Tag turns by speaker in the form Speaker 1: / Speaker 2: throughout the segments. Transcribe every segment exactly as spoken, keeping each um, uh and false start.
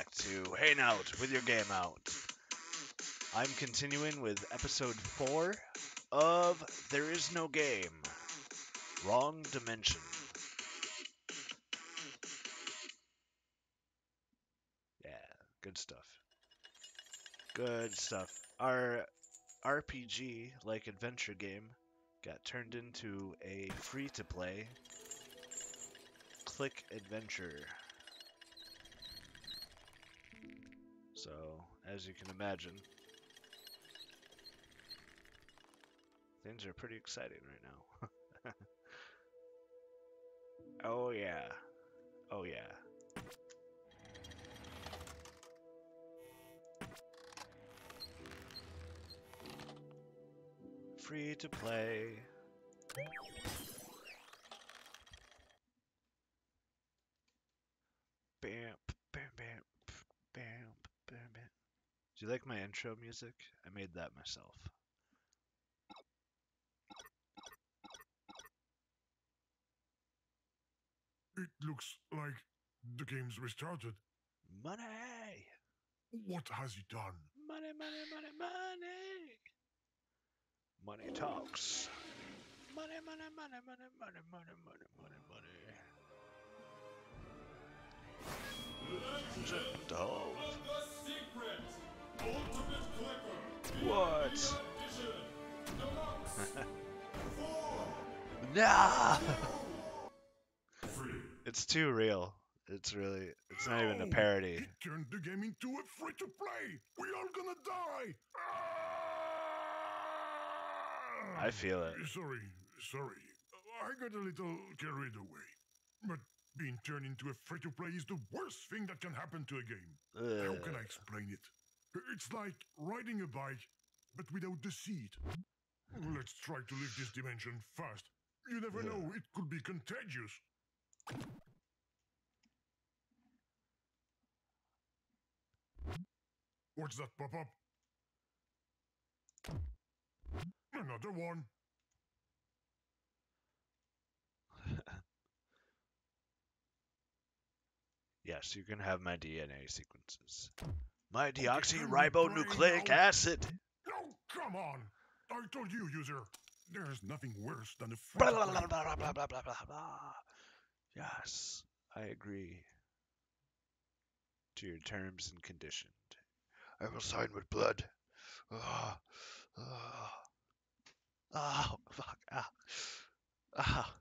Speaker 1: back to Hang Out with your game out. I'm continuing with episode four of There Is No Game. Wrong Dimension. Yeah, good stuff. Good stuff. Our R P G-like adventure game got turned into a free-to-play click adventure. So, as you can imagine, things are pretty exciting right now. Oh yeah. Oh yeah. Free to play. Bam, bam, bam, bam, bam, bam. Do you like my intro music? I made that myself.
Speaker 2: It looks like the game's restarted.
Speaker 1: Money!
Speaker 2: What has he done?
Speaker 1: Money, money, money, money! Money talks. Money, money, money, money, money, money, money, money, money. Dove. What? Nah! It's too real. It's really, it's not even a parody.
Speaker 2: He turned the game into a free-to-play. We all gonna die.
Speaker 1: I feel it.
Speaker 2: Sorry, sorry. I got a little carried away. But being turned into a free-to-play is the worst thing that can happen to a game.
Speaker 1: Ugh.
Speaker 2: How can I explain it? It's like riding a bike, but without the seat. Let's try to leave this dimension fast. You never
Speaker 1: Ugh.
Speaker 2: know, it could be contagious. What's that pop-up? Another one.
Speaker 1: Yes, you can have my D N A sequences. My deoxyribonucleic acid.
Speaker 2: No, come on. I told you, user. There's nothing worse than a
Speaker 1: Blah,
Speaker 2: free
Speaker 1: blah, blah, blah, blah, blah, blah, blah, blah. Yes, I agree to your terms and conditions. I will sign with blood. Oh, oh, oh fuck. Ah, ah,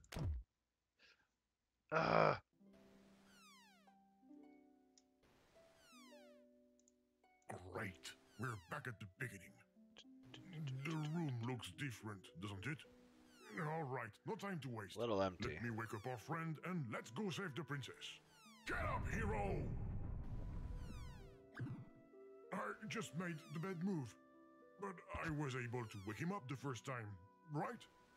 Speaker 1: ah.
Speaker 2: Great. We're back at the beginning. The room looks different, doesn't it? All right, no time to waste.
Speaker 1: Little empty.
Speaker 2: Let me wake up our friend and let's go save the princess. Get up, hero! I just made the bed move, but I was able to wake him up the first time, right?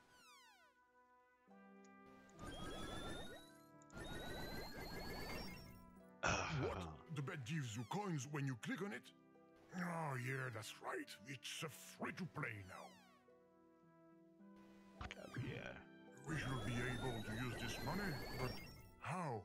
Speaker 2: What? The bed gives you coins when you click on it? Oh yeah, that's right. It's a free-to-play now.
Speaker 1: Oh, yeah.
Speaker 2: We should be able to use this money, but how?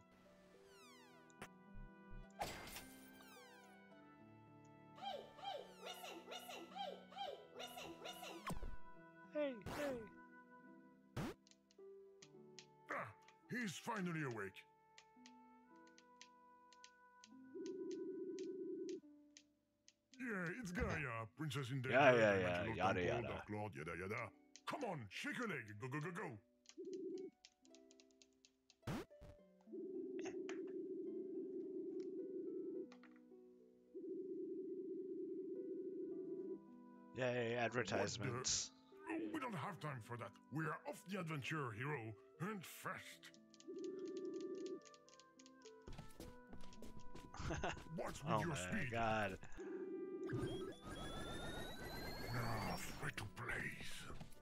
Speaker 3: Hey, hey, listen, listen, hey, hey, listen, listen.
Speaker 1: Hey, hey.
Speaker 2: Ah, he's finally awake. Yeah, it's Gaia, princess in danger.
Speaker 1: Yeah, yeah,
Speaker 2: the
Speaker 1: yeah,
Speaker 2: magical
Speaker 1: yada,
Speaker 2: temple,
Speaker 1: yada.
Speaker 2: Dark Lord, yada, yada. Come on, shake a leg, go, go, go, go.
Speaker 1: Yay, advertisements.
Speaker 2: Oh, we don't have time for that. We're off the adventure, hero, and fast. What's with
Speaker 1: Oh
Speaker 2: your
Speaker 1: my
Speaker 2: speed?
Speaker 1: god.
Speaker 2: Ah, free to place.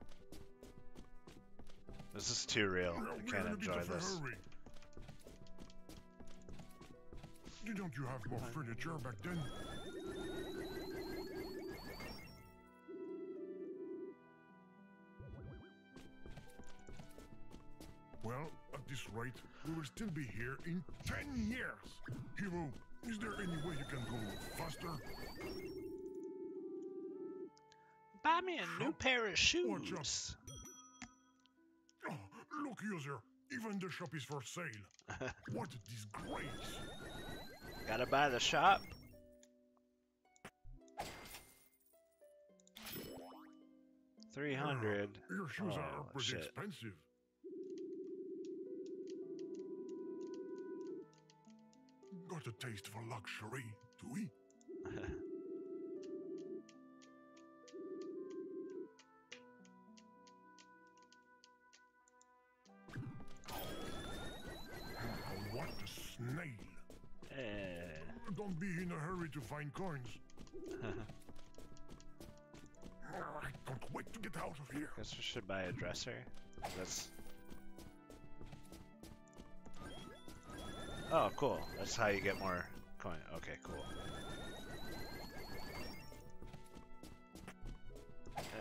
Speaker 1: This is too real.
Speaker 2: Well,
Speaker 1: I
Speaker 2: we're
Speaker 1: can't
Speaker 2: in a bit
Speaker 1: enjoy
Speaker 2: of a
Speaker 1: this.
Speaker 2: hurry. Didn't you have more furniture back then? Well, at this rate, we will still be here in ten years. Hero, is there any way you can user.
Speaker 1: Buy me a new
Speaker 2: Shop.
Speaker 1: pair of
Speaker 2: Watch
Speaker 1: shoes.
Speaker 2: Oh, look, user. Even the shop is for sale. What a disgrace.
Speaker 1: Gotta buy the shop. Three hundred.
Speaker 2: Uh, your shoes
Speaker 1: Oh,
Speaker 2: are pretty
Speaker 1: shit.
Speaker 2: expensive. Got a taste for luxury, do we? What a snail.
Speaker 1: Eh.
Speaker 2: Don't be in a hurry to find coins. I can't wait to get out of here.
Speaker 1: Guess we should buy a dresser. That's. Oh, cool. That's how you get more coin. Okay, cool. Eh.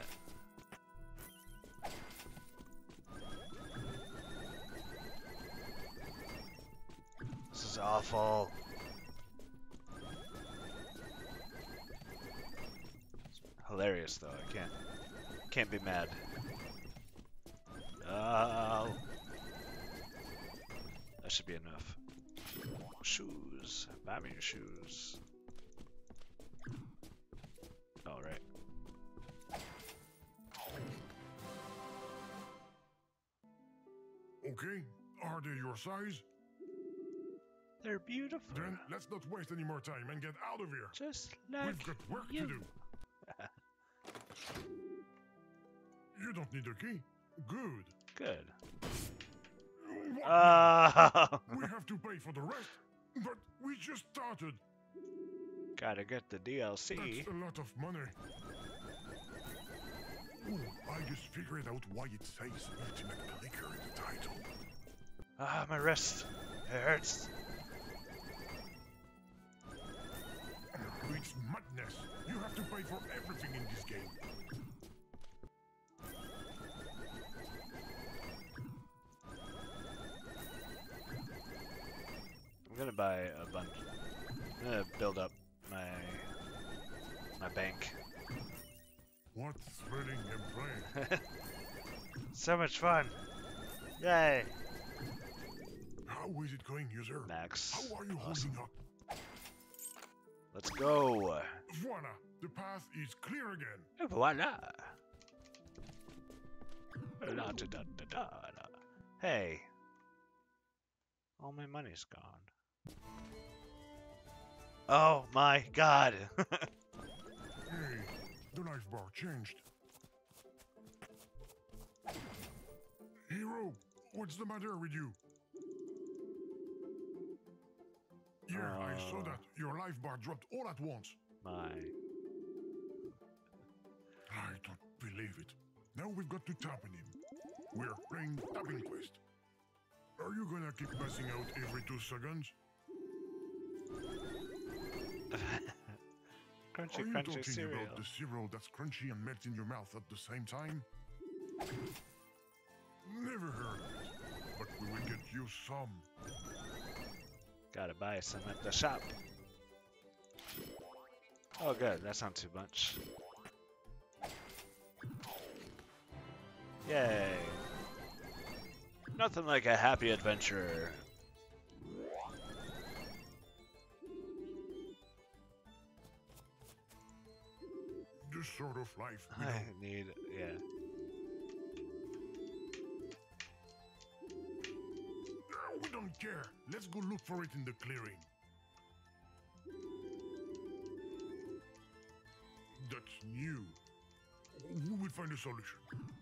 Speaker 1: This is awful. Hilarious though. I can't can't be mad. Oh, that should be enough. Shoes. Buy me your shoes. All right.
Speaker 2: Okay, are they your size?
Speaker 1: They're beautiful.
Speaker 2: Then let's not waste any more time and get out of here.
Speaker 1: Just like
Speaker 2: We've got work
Speaker 1: you.
Speaker 2: to do. You don't need a key. Good.
Speaker 1: Good.
Speaker 2: What?
Speaker 1: Oh,
Speaker 2: We have to pay for the rest, but we just started.
Speaker 1: gotta get the D L C.
Speaker 2: That's a lot of money. Ooh, I just figured out why it says Ultimate Clicker in the title.
Speaker 1: Ah, my wrist. It hurts.
Speaker 2: It's madness. You have to pay for everything in this game.
Speaker 1: I'm gonna buy a bunch. I'm gonna build up my my bank.
Speaker 2: What thrilling gameplay.
Speaker 1: So much fun! Yay!
Speaker 2: How is it going, user?
Speaker 1: Max.
Speaker 2: How are you
Speaker 1: Awesome.
Speaker 2: holding up?
Speaker 1: Let's go.
Speaker 2: Voila, the path is clear again.
Speaker 1: Voila. La da da da da da. Hey. All my money's gone. Oh my god.
Speaker 2: Hey, the life bar changed. Hero, what's the matter with you? Yeah, I saw
Speaker 1: Uh.
Speaker 2: that. Your life bar dropped all at once.
Speaker 1: My.
Speaker 2: I don't believe it. Now we've got to tap on him. We're playing Tapping Quest. Are you gonna keep passing out every two seconds?
Speaker 1: Crunchy,
Speaker 2: Are you
Speaker 1: crunchy
Speaker 2: talking
Speaker 1: cereal.
Speaker 2: about the cereal that's crunchy and melts in your mouth at the same time? Never heard of it, but we will get you some.
Speaker 1: Gotta buy some at the shop. Oh, good. That's not too much. Yay. Nothing like a happy adventure.
Speaker 2: This sort of life we
Speaker 1: I
Speaker 2: don't.
Speaker 1: need, yeah.
Speaker 2: Uh, We don't care. Let's go look for it in the clearing. That's new. We will find a solution.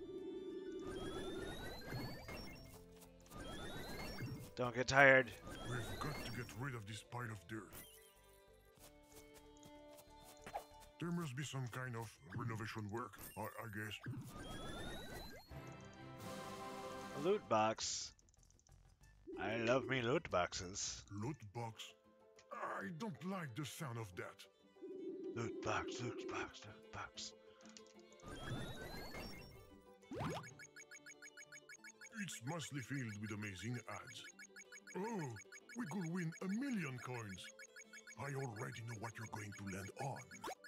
Speaker 1: Don't get tired.
Speaker 2: We've got to get rid of this pile of dirt. There must be some kind of renovation work, I, I guess.
Speaker 1: A loot box. I love me loot boxes.
Speaker 2: Loot box? I don't like the sound of that.
Speaker 1: Loot box, loot box, loot box.
Speaker 2: It's mostly filled with amazing ads. Oh, we could win a million coins. I already know what you're going to land on.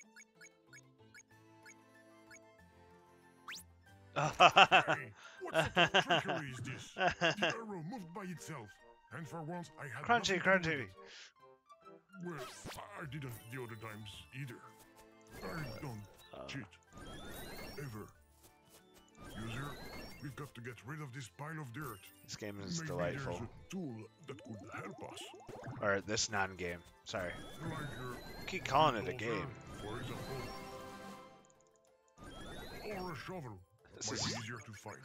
Speaker 2: Hey, what sort of trickery is this? The arrow moved by itself, and for once I had
Speaker 1: Crunchy,
Speaker 2: nothing to do with
Speaker 1: crunchy.
Speaker 2: it. Well, I didn't the other times either. I don't
Speaker 1: Uh.
Speaker 2: cheat. Ever. User, we've got to get rid of this pile of dirt.
Speaker 1: This game is
Speaker 2: Maybe
Speaker 1: delightful.
Speaker 2: there's a tool that could help us.
Speaker 1: Or this non-game. Sorry.
Speaker 2: Like uh,
Speaker 1: Keep calling it a
Speaker 2: bulldozer,
Speaker 1: game.
Speaker 2: for example. Or a shovel.
Speaker 1: This
Speaker 2: Might
Speaker 1: is-
Speaker 2: be easier to find.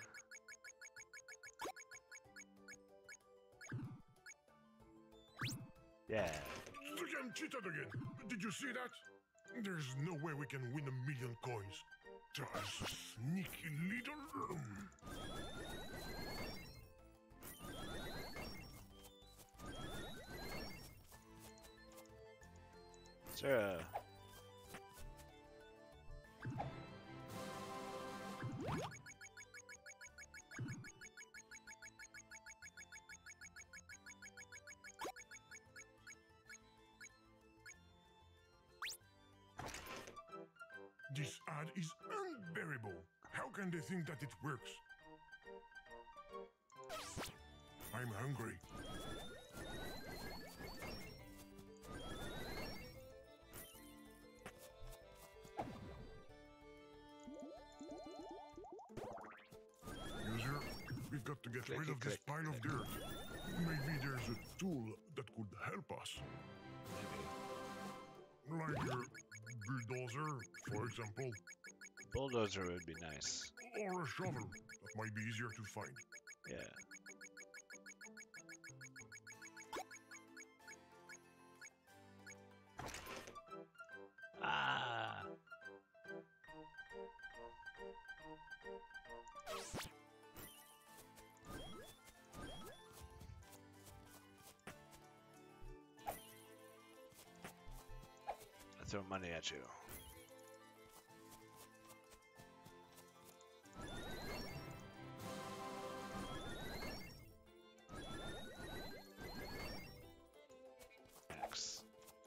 Speaker 1: Yeah.
Speaker 2: The game cheated again. Did you see that? There's no way we can win a million coins. Just a sneaky little...
Speaker 1: Is there a...
Speaker 2: This ad is unbearable. How can they think that it works? I'm hungry. User, we've got to get rid
Speaker 1: Clicky
Speaker 2: of this
Speaker 1: click,
Speaker 2: pile of dirt. Maybe there's a tool that could help us. Like a bulldozer, for example,
Speaker 1: Bulldozer would be nice.
Speaker 2: or a shovel that might be easier to find.
Speaker 1: Yeah. Ah. I throw money at you. X.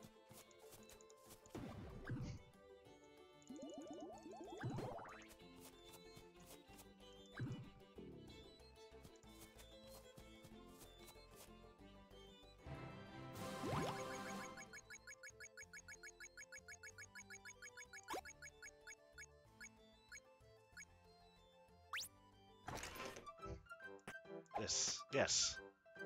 Speaker 1: This. Yes.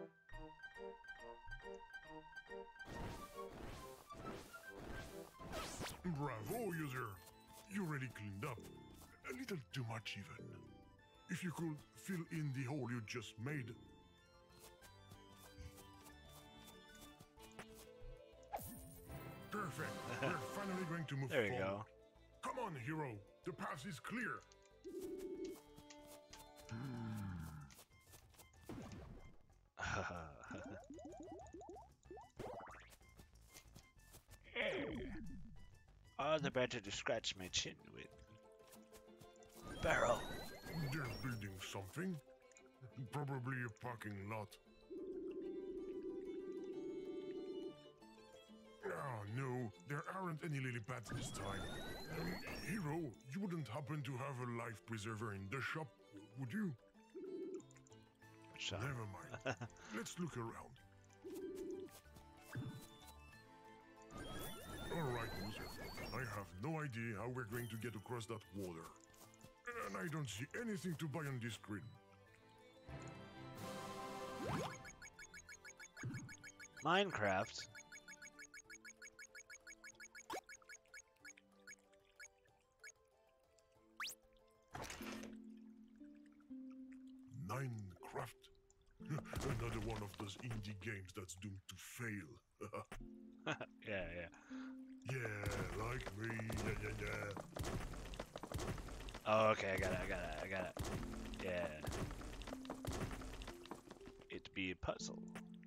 Speaker 2: Bravo, user. You already cleaned up. A little too much, even. If you could fill in the hole you just made. Perfect. We're finally going to move
Speaker 1: There you
Speaker 2: forward.
Speaker 1: go.
Speaker 2: Come on, hero. The path is clear.
Speaker 1: All the better to scratch my chin with. Barrel.
Speaker 2: They're building something. Probably a parking lot. Oh no, there aren't any lily pads this time. Um, hero, you wouldn't happen to have a life preserver in the shop, would you?
Speaker 1: Shut up.
Speaker 2: Never mind. Let's look around. Alright, user. I have no idea how we're going to get across that water. And I don't see anything to buy on this screen.
Speaker 1: Minecraft.
Speaker 2: Minecraft. Another one of those indie games that's doomed to fail.
Speaker 1: Yeah, yeah.
Speaker 2: Yeah, like me. Yeah, yeah, yeah.
Speaker 1: Oh, okay, I got it, I got it, I got it. Yeah. It be a puzzle.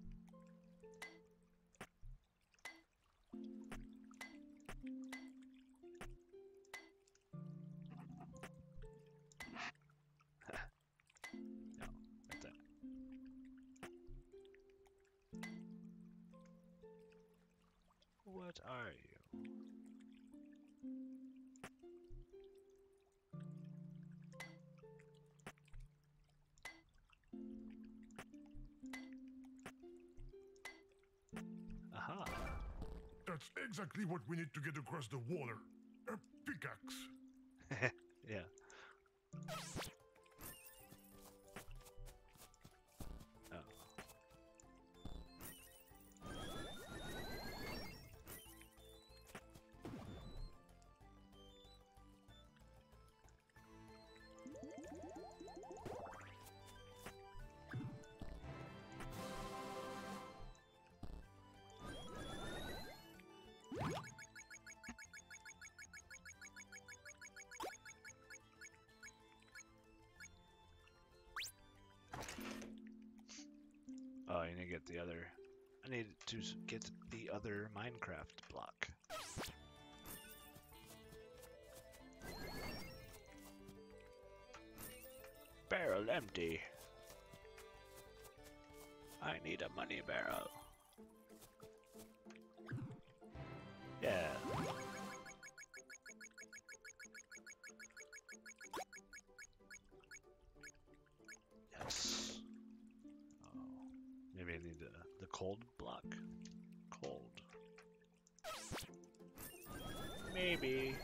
Speaker 1: No, not that. Aha.
Speaker 2: That's exactly what we need to get across the water. A pickaxe.
Speaker 1: Yeah. Oh. Oh, I need to get the other. I need to s- get the other Minecraft block. Barrel empty. I need a money barrel. Yeah. Yes. Oh, maybe I need the, the cold block. Cold. Maybe.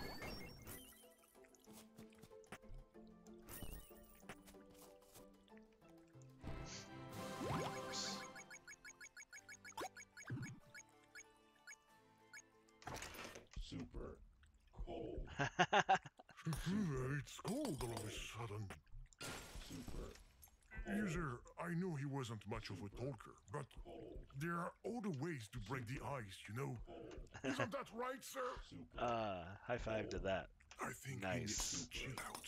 Speaker 2: Super cold. It's cold all of a sudden. Super. User, I know he wasn't much of a talker, but there are other ways to break the ice, you know? Isn't that right, sir?
Speaker 1: Uh, high five to that.
Speaker 2: I think he needs
Speaker 1: Nice.
Speaker 2: to chill out.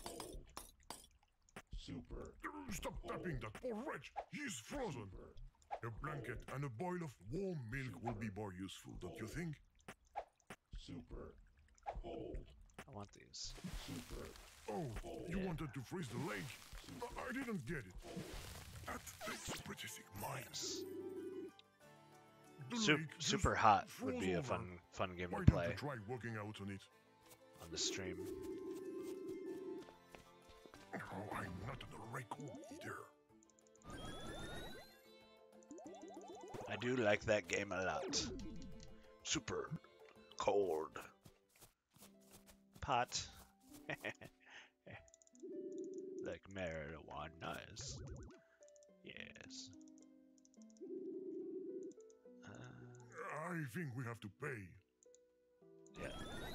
Speaker 2: Super. Stop tapping that poor wretch. He's frozen. A blanket and a boil of warm milk will be more useful, don't you think? Super cold.
Speaker 1: I want these.
Speaker 2: Super. Oh, you
Speaker 1: Yeah.
Speaker 2: wanted to freeze the lake? I, I didn't get it. That takes a pretty thick mind.
Speaker 1: Nice.
Speaker 2: The
Speaker 1: Sup-
Speaker 2: lake just
Speaker 1: super hot would
Speaker 2: froze
Speaker 1: be a
Speaker 2: over.
Speaker 1: fun fun game
Speaker 2: Why
Speaker 1: to
Speaker 2: don't
Speaker 1: play
Speaker 2: you try walking out on it?
Speaker 1: on the stream.
Speaker 2: Oh, I'm not on the right cool either.
Speaker 1: I do like that game a lot. Super cold. Pot. Like marijuana is. Yes. Uh,
Speaker 2: I think we have to pay.
Speaker 1: yeah.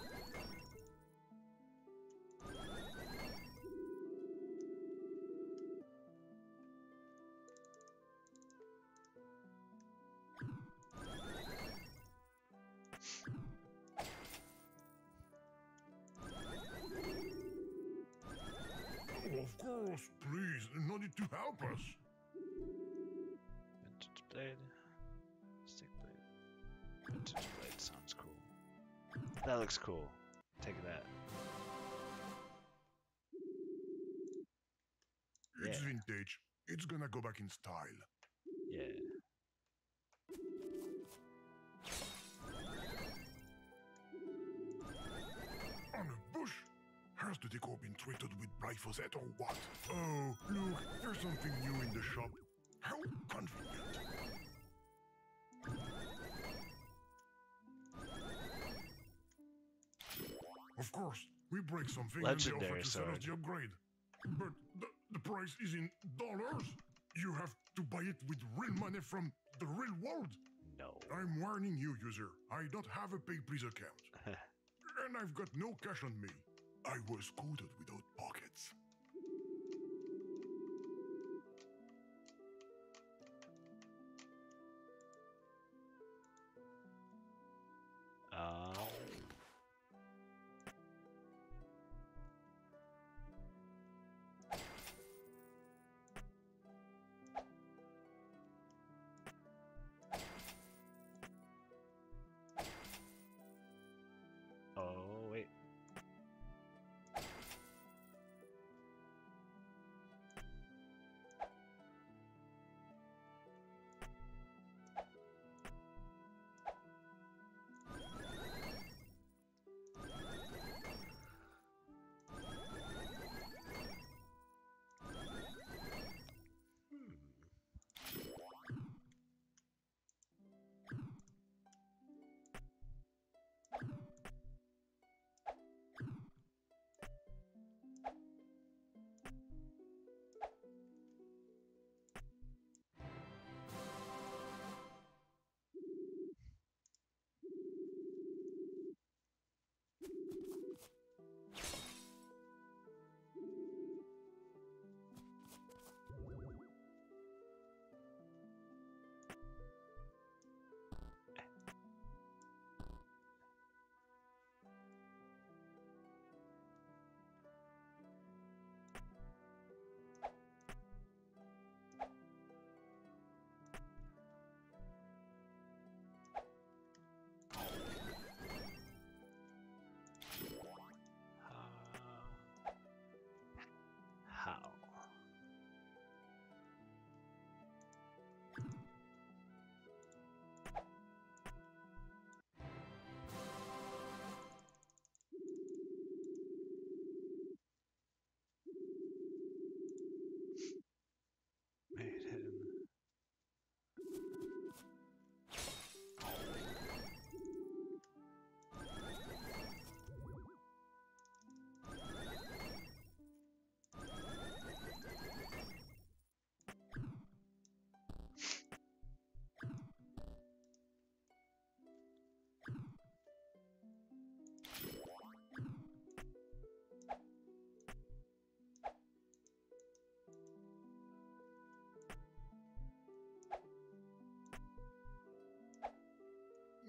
Speaker 2: Oh, of course, please. No need to help us.
Speaker 1: Vintage blade. Stick blade. Vintage blade sounds cool. That looks cool. Take that.
Speaker 2: It's
Speaker 1: Yeah.
Speaker 2: vintage. It's gonna go back in style.
Speaker 1: Yeah.
Speaker 2: On a bush? Has the decor been treated with glyphosate or what? Oh, look, there's something new in the shop. How convenient. Of course, we break something and they offer
Speaker 1: Legendary
Speaker 2: to sell us
Speaker 1: sword.
Speaker 2: the upgrade. But the, the price is in dollars. You have to buy it with real money from the real world.
Speaker 1: No.
Speaker 2: I'm warning you, user. I don't have a pay please account. And I've got no cash on me. I was coded without pockets.
Speaker 1: Um. Oh wait.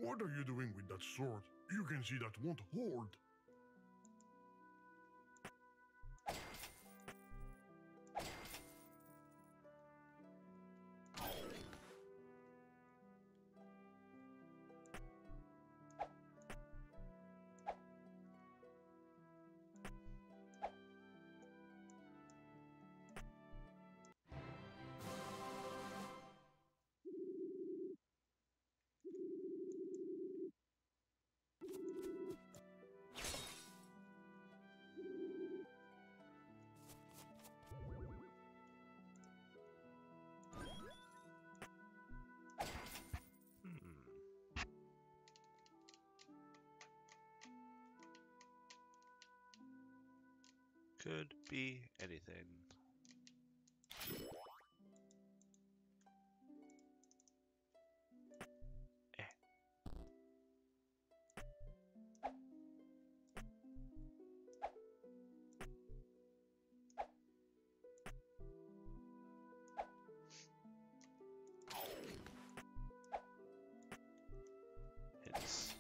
Speaker 2: What are you doing with that sword? You can see that won't hold.
Speaker 1: Could be anything. Eh. Hits.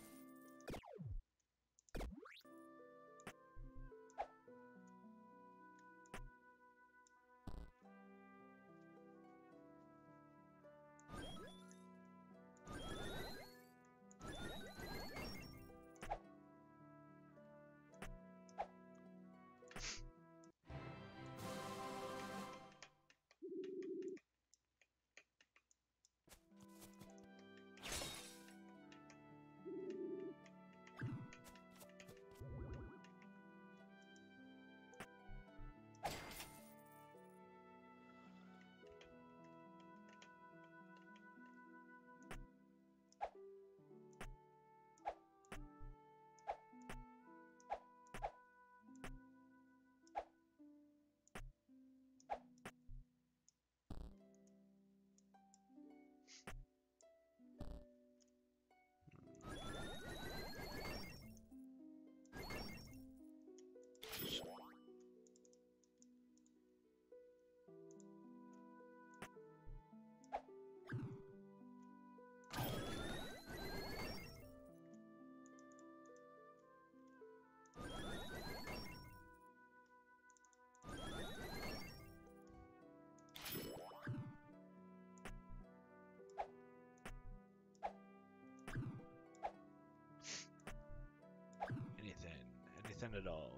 Speaker 1: Anything. Anything at all.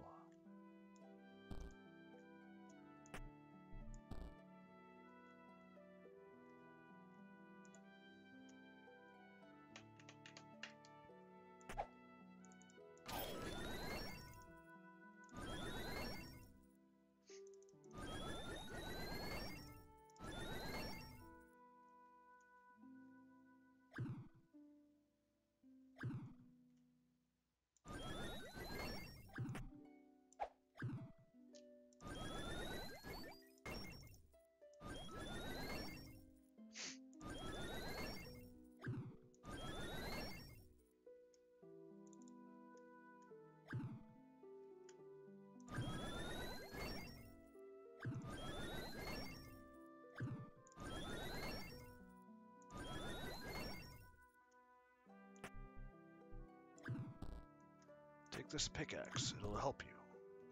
Speaker 1: Take this pickaxe, it'll help you.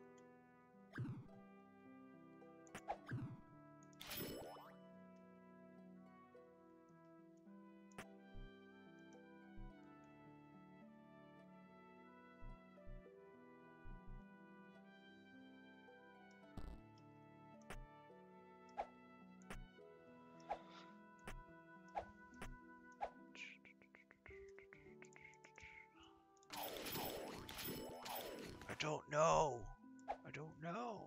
Speaker 1: I don't know. I don't know.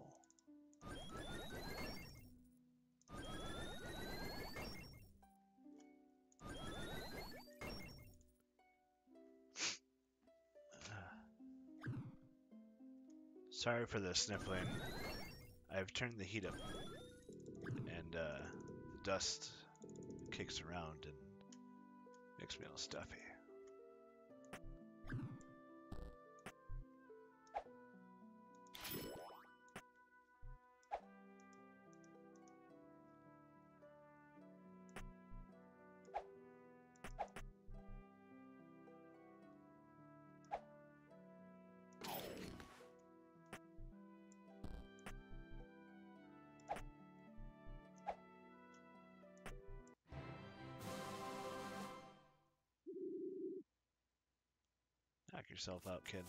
Speaker 1: Sorry for the sniffling. I've turned the heat up, and uh, the dust kicks around and makes me all stuffy. Knock yourself out, kid.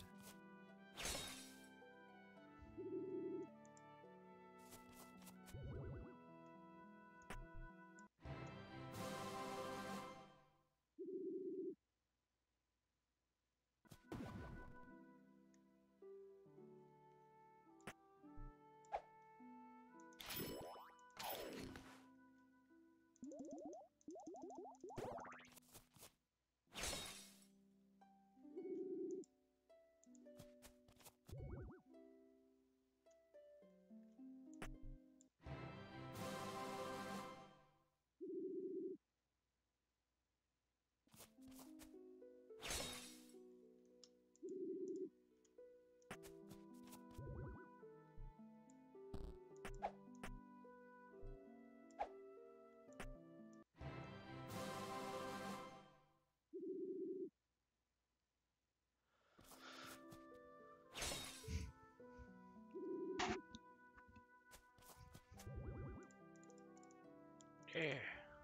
Speaker 1: Yeah.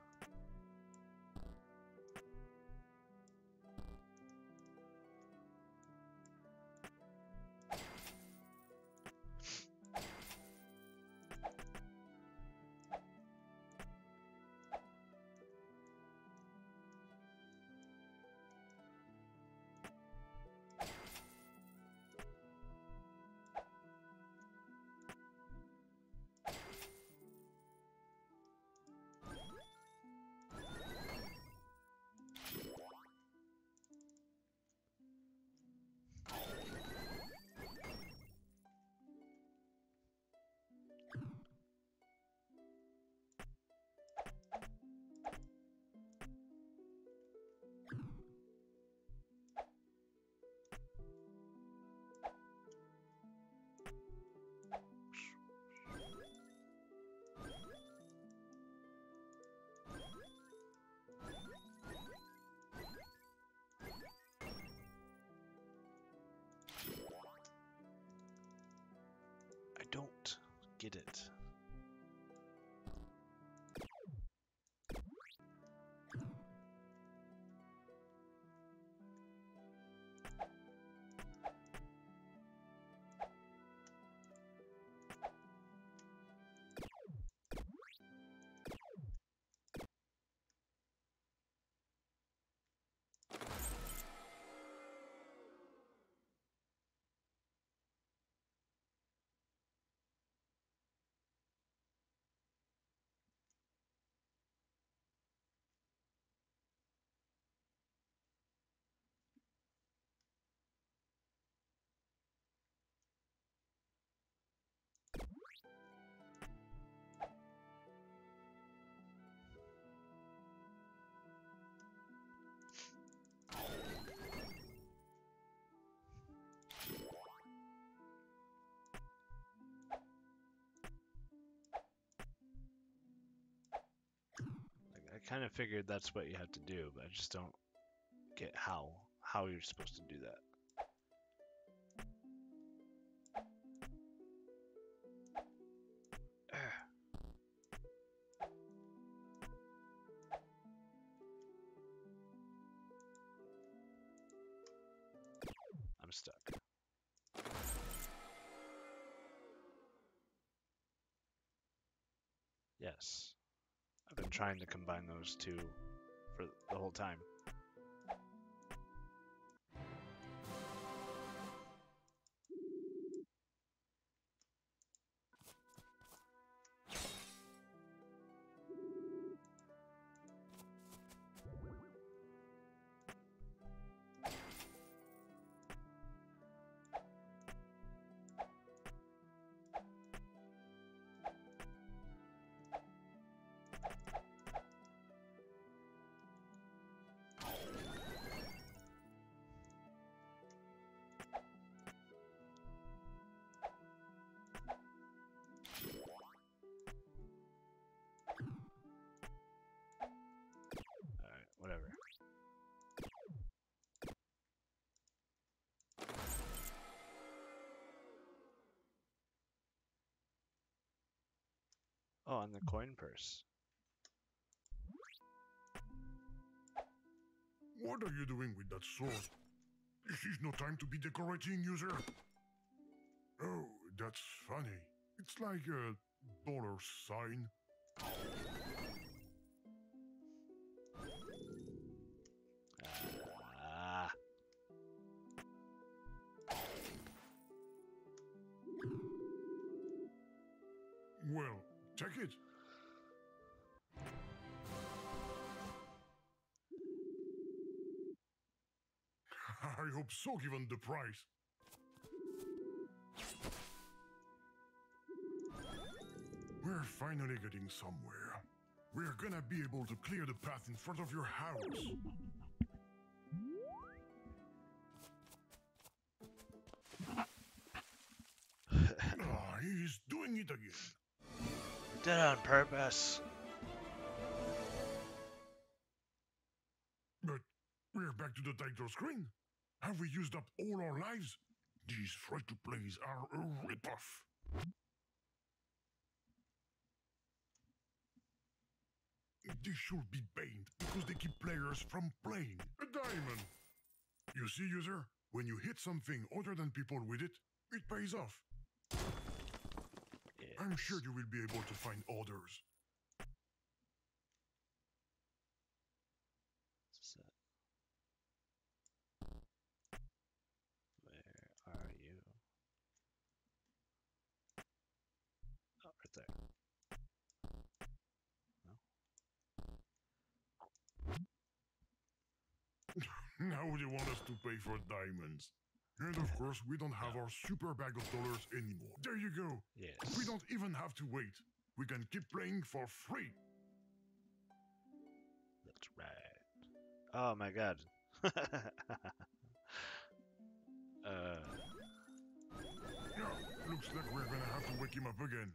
Speaker 1: I don't get it. Like, I kind of figured that's what you have to do, but I just don't get how how you're supposed to do that. I'm stuck. Yes. I've been trying to combine those two for the whole time. Alright, whatever. Oh, and the coin purse.
Speaker 2: What are you doing with that sword? This is no time to be decorating, user. Oh, that's funny. It's like a dollar sign.
Speaker 1: Ah.
Speaker 2: Well, take it. I hope so, given the price. We're finally getting somewhere. We're gonna be able to clear the path in front of your house. Ah, he's doing it again.
Speaker 1: Did it on purpose.
Speaker 2: But we're back to the title screen. Have we used up all our lives? These free-to-plays are a ripoff. They should be banned because they keep players from playing. A diamond! You see, user? When you hit something other than people with it, it pays off.
Speaker 1: Yes.
Speaker 2: I'm sure you will be able to find others.
Speaker 1: So, where are you? Oh, right there.
Speaker 2: Now they want us to pay for diamonds. And of course, we don't have our super bag of dollars anymore. There you go.
Speaker 1: Yes.
Speaker 2: We don't even have to wait. We can keep playing for free.
Speaker 1: That's right. Oh my god. uh.
Speaker 2: Yeah, looks like we're gonna have to wake him up again.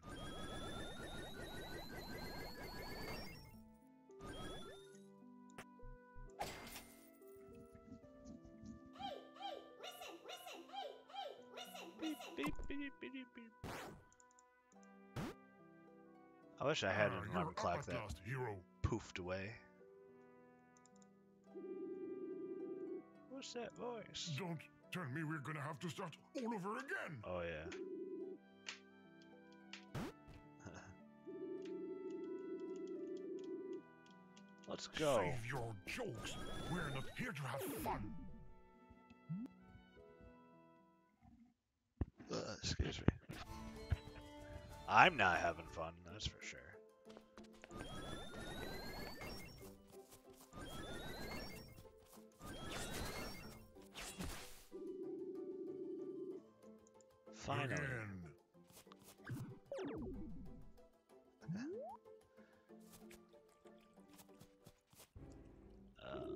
Speaker 3: Hey, hey, listen, listen, hey, hey, listen,
Speaker 1: Beep,
Speaker 3: listen.
Speaker 1: beep, beep, beep, beep. I wish I had
Speaker 2: Ah,
Speaker 1: an
Speaker 2: you're
Speaker 1: alarm
Speaker 2: up
Speaker 1: clock
Speaker 2: at
Speaker 1: that
Speaker 2: last, hero.
Speaker 1: poofed away. What's that voice?
Speaker 2: Don't tell me we're gonna have to start all over again.
Speaker 1: Oh yeah. Let's go.
Speaker 2: Save your jokes. We're not here to have fun.
Speaker 1: Uh, excuse me. I'm not having fun, that's for sure. Finally.
Speaker 2: Again.
Speaker 1: Uh,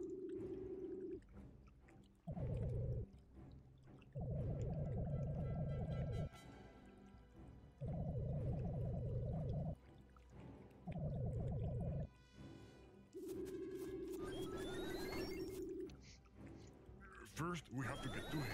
Speaker 2: First, we have to get to him.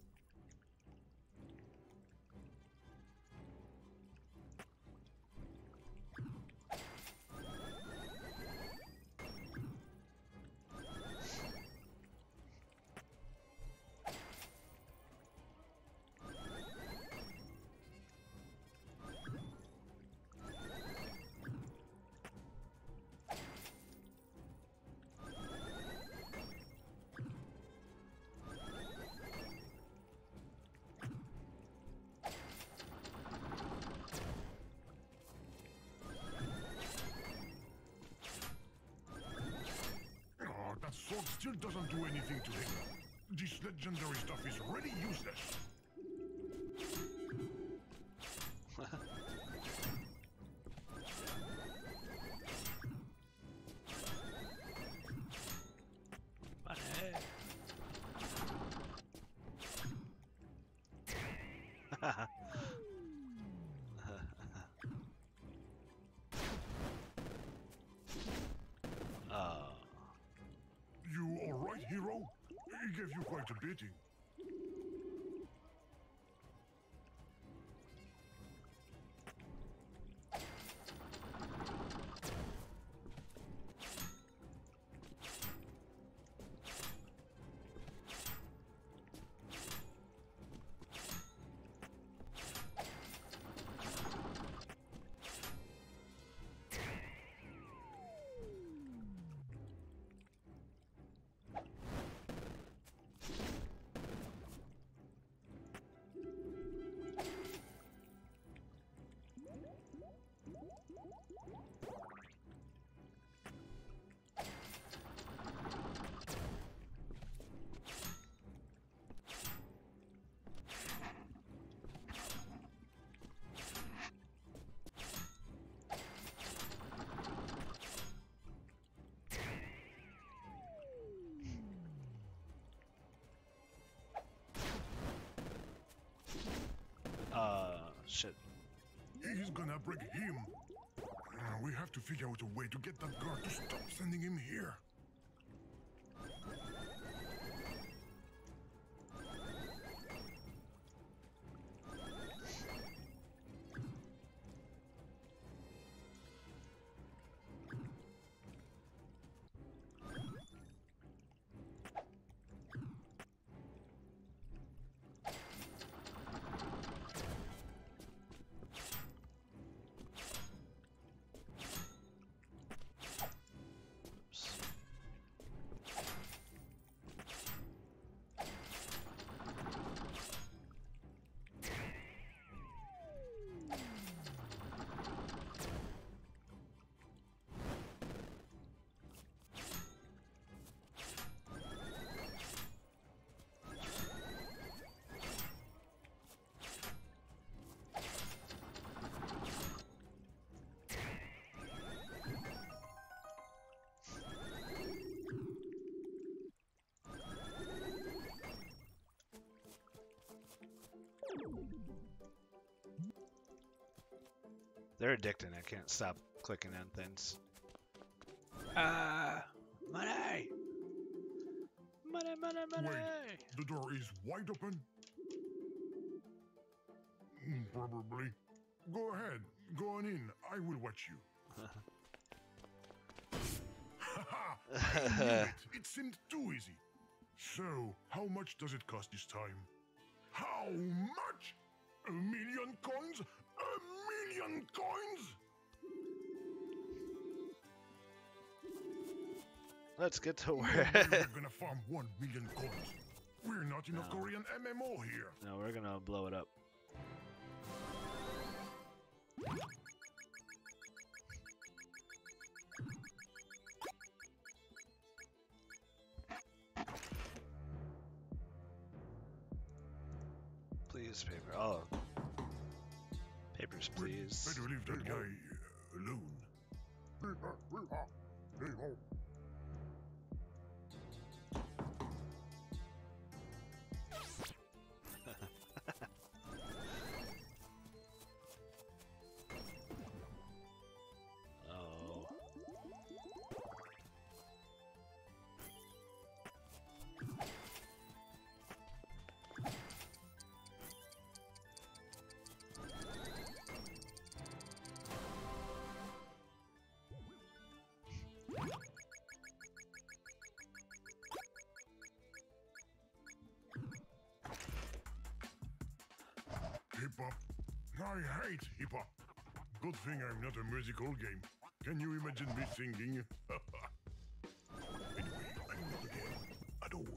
Speaker 2: Oh, that sword still doesn't do anything to him. This legendary stuff is really useless.
Speaker 1: funny. Oh.
Speaker 2: You alright, hero? He gave you quite a beating.
Speaker 1: Shit.
Speaker 2: He's gonna break him. Uh, we have to figure out a way to get that guard to stop sending him here.
Speaker 1: They're addicting. I can't stop clicking on things. Ah, money! Money, money, money!
Speaker 2: Wait, the door is wide open? Hmm, probably. Go ahead, go on in. I will watch you. Haha! I knew it. It seemed too easy. So, how much does it cost this time? How much? A million coins? A million coins?
Speaker 1: Let's get to
Speaker 2: No
Speaker 1: work.
Speaker 2: way we're gonna farm one million coins. We're not in a
Speaker 1: No.
Speaker 2: Korean M M O here.
Speaker 1: No, we're gonna blow it up. Please, paper. Oh. Papers,
Speaker 2: We'd
Speaker 1: please.
Speaker 2: better leave that guy uh, alone.
Speaker 1: Oh.
Speaker 2: Hip hop. I hate hip hop. Good thing I'm not a musical game. Can you imagine me singing? Anyway, I'm not a game at all.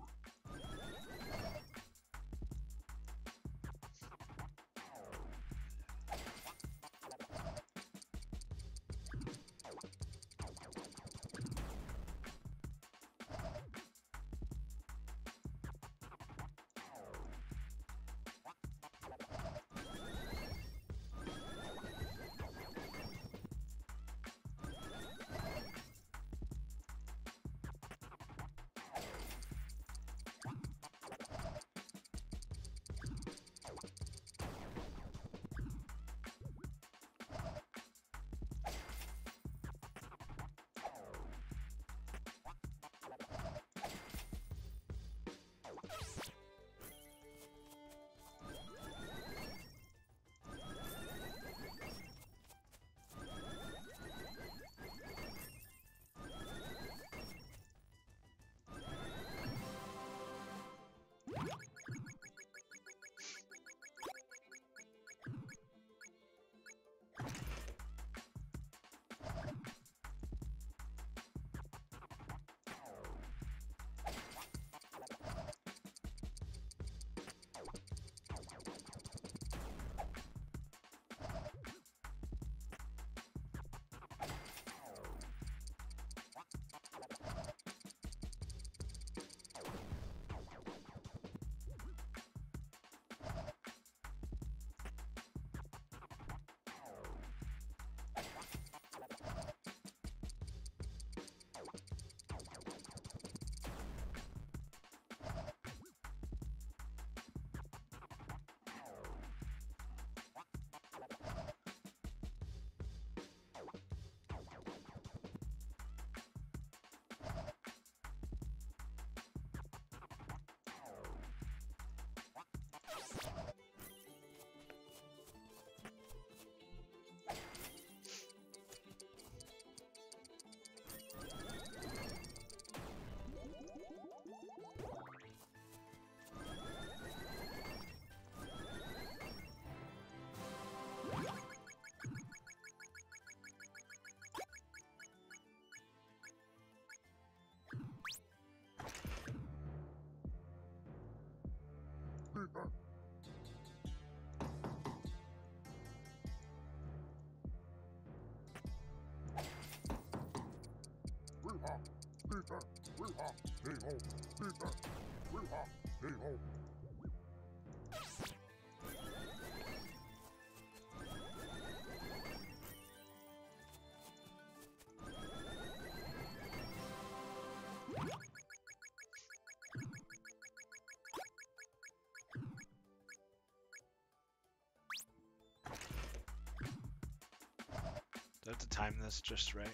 Speaker 1: Do I have to time this just right?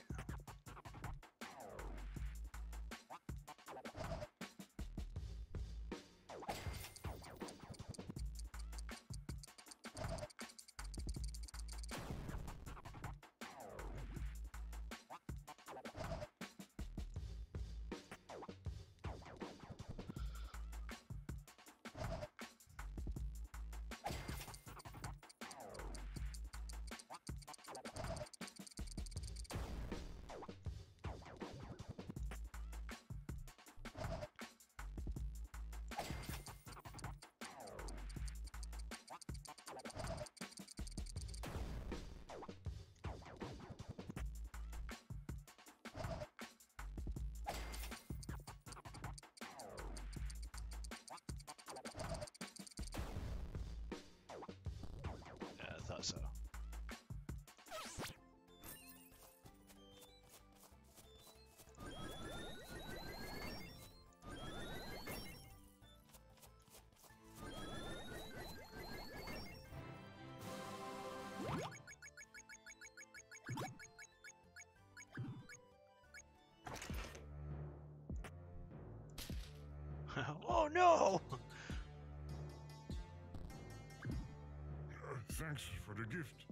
Speaker 1: Yeah, I thought so. Oh no!
Speaker 2: Uh, thanks for the gift.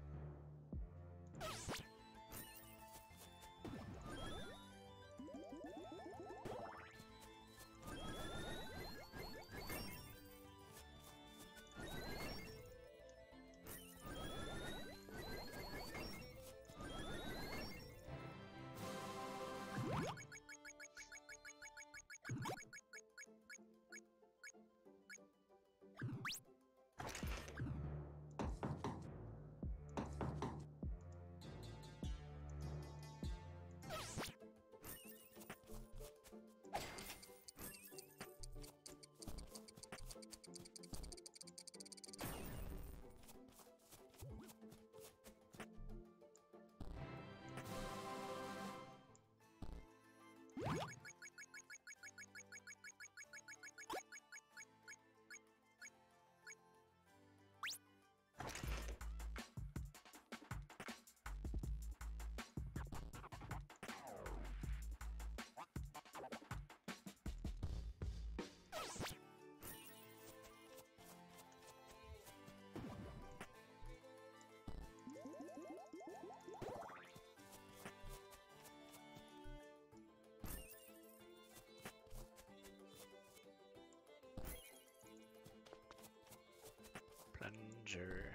Speaker 1: Plunger.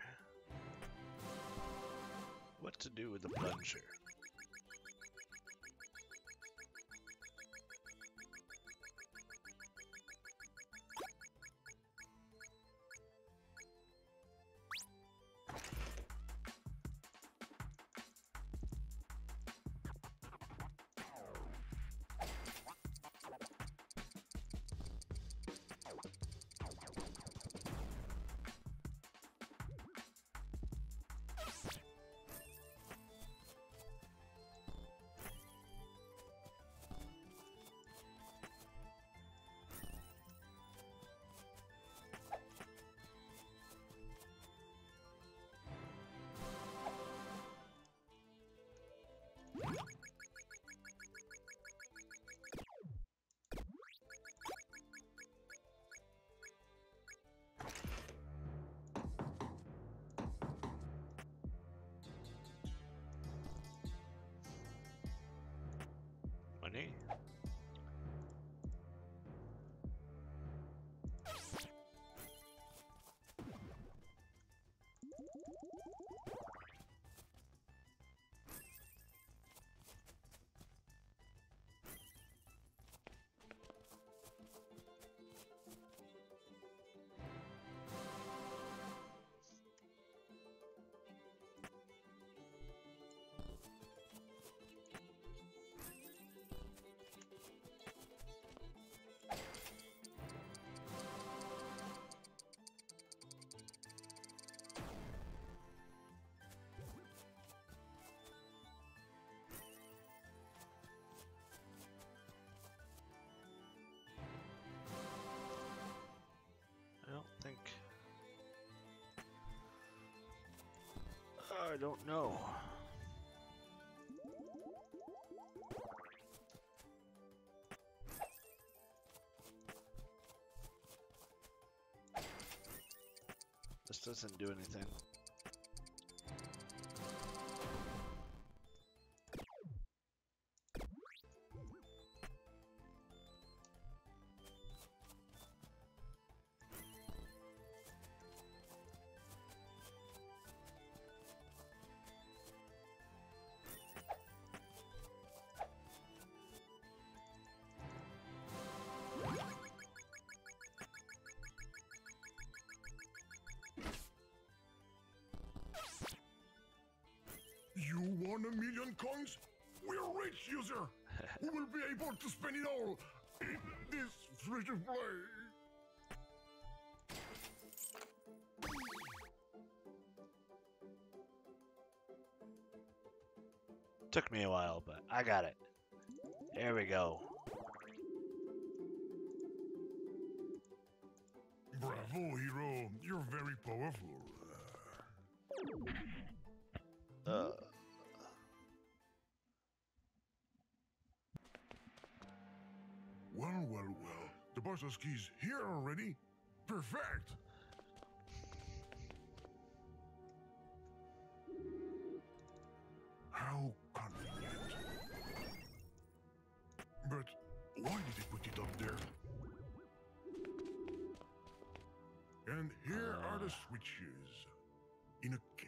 Speaker 1: What to do with the plunger? I don't know. This doesn't do anything.
Speaker 2: You won a million coins? We're rich, user! We will be able to spend it all in this free-to-play.
Speaker 1: Took me a while, but I got it. There we go.
Speaker 2: Bravo, hero. You're very powerful.
Speaker 1: Uh.
Speaker 2: Well, well, well. The boss's key's here already? Perfect! How convenient. But why did they put it up there? And here are the switches. In a kit.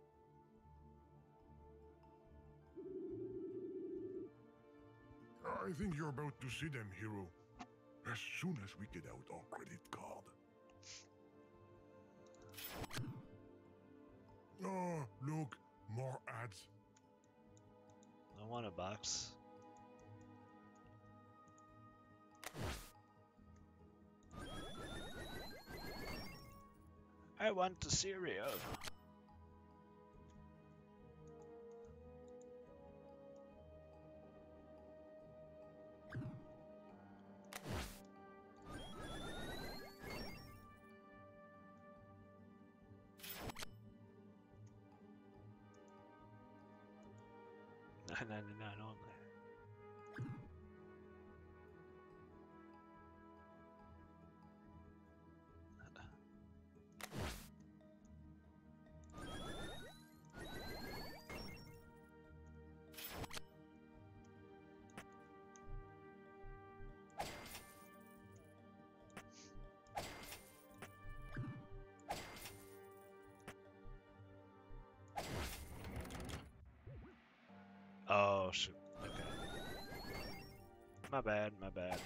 Speaker 2: I think you're about to see them, hero. As soon as we get out our credit card. Oh, look, more ads.
Speaker 1: I want a box. I want the cereal. nine ninety-nine only. Oh, shoot. Okay. My bad, my bad.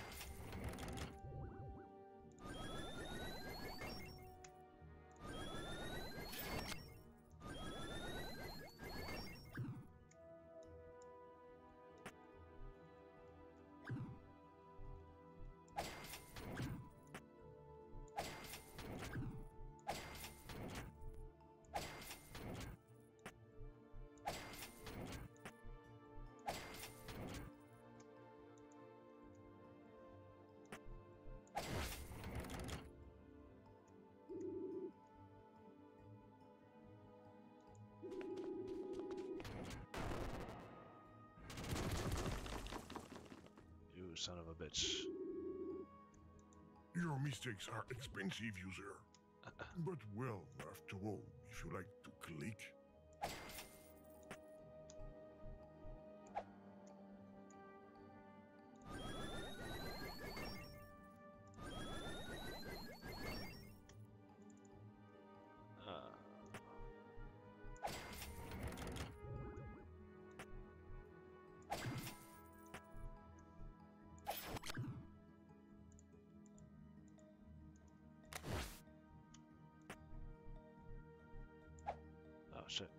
Speaker 1: You son of a bitch.
Speaker 2: Your mistakes are expensive, user. But well, after all, if you like to click.
Speaker 1: Oh, shit.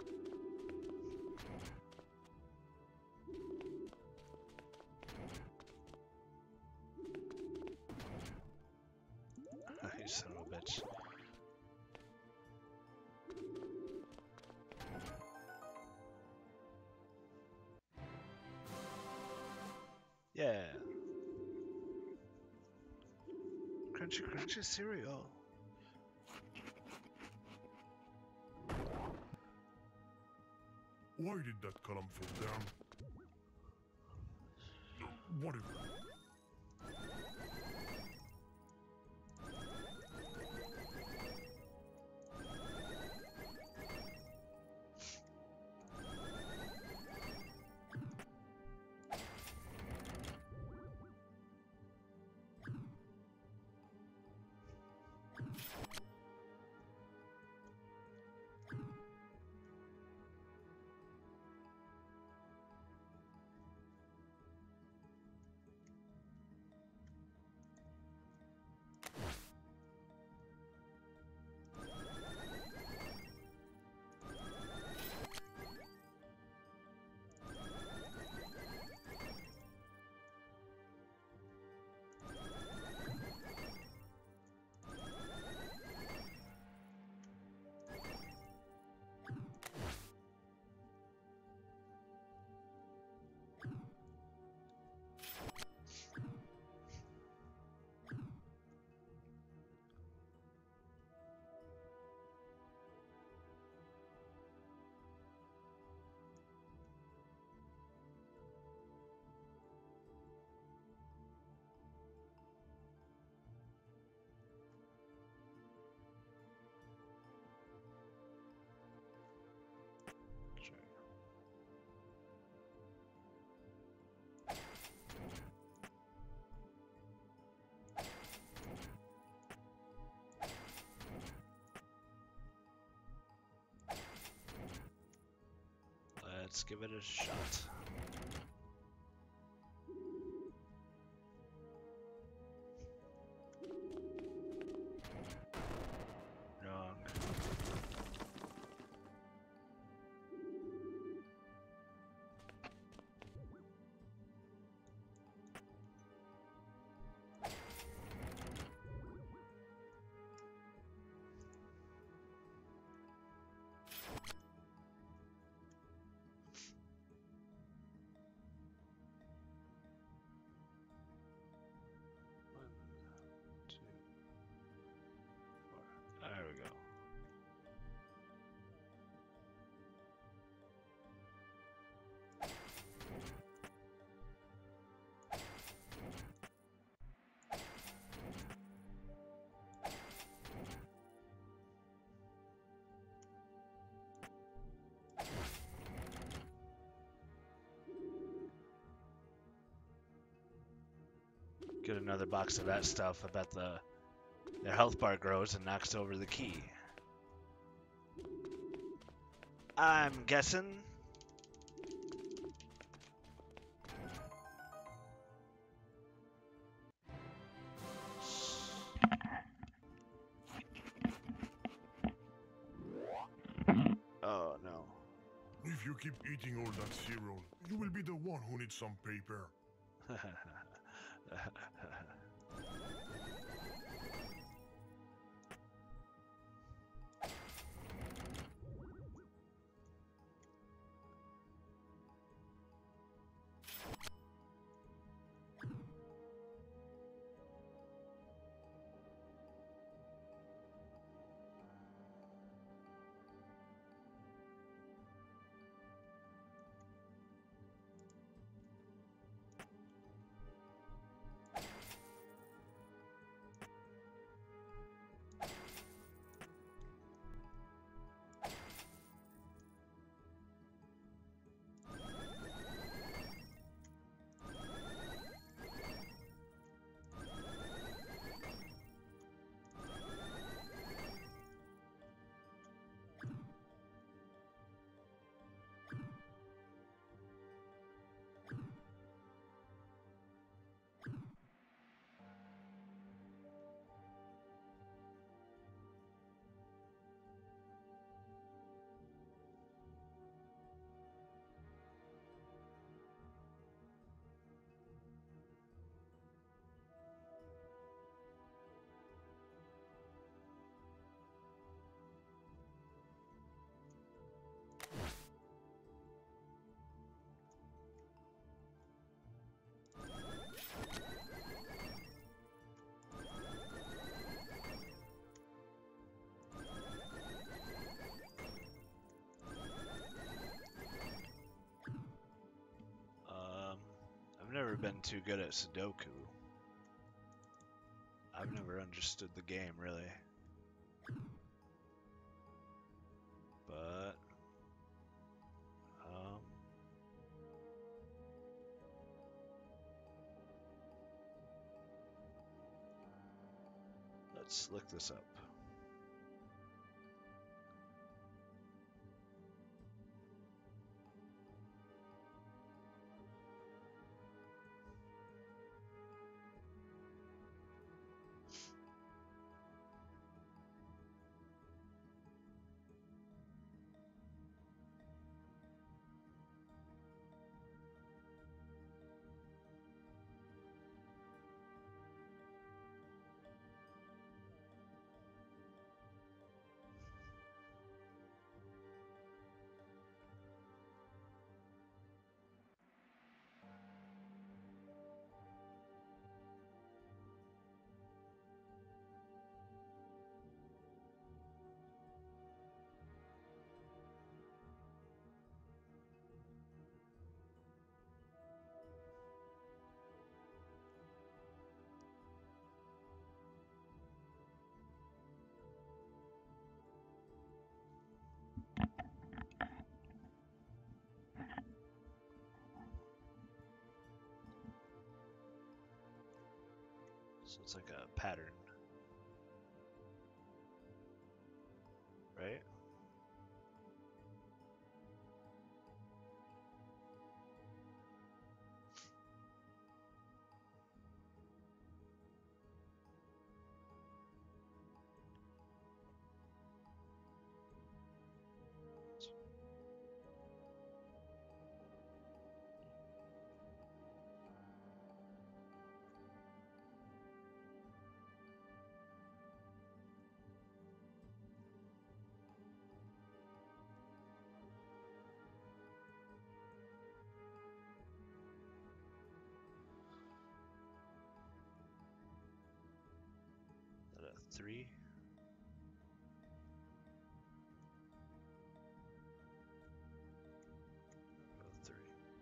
Speaker 1: You son of a bitch. Yeah. Crunchy, crunchy cereal.
Speaker 2: Why did that column fall down? Whatever.
Speaker 1: Let's give it a shot. Wrong. There we go. Get another box of that stuff. I bet the their health bar grows and knocks over the key. I'm guessing. Oh no.
Speaker 2: If you keep eating all that cereal, you will be the one who needs some paper.
Speaker 1: never been too good at Sudoku. I've never understood the game, really. But, um... let's look this up. So it's like a pattern, right? Is that a three? I'll go three.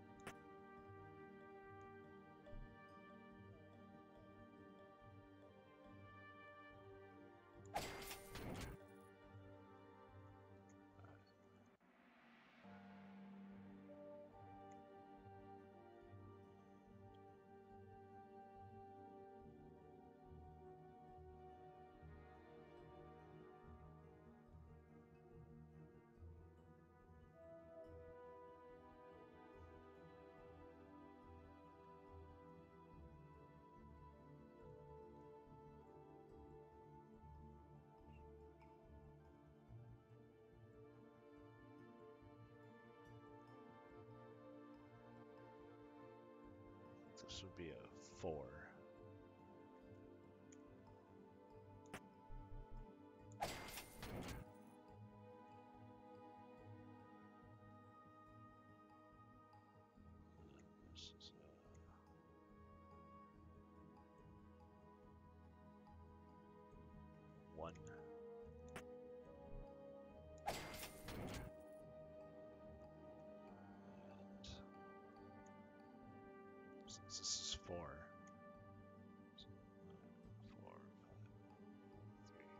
Speaker 1: This would be a four. This is a one. And since this is four, so four, five, three.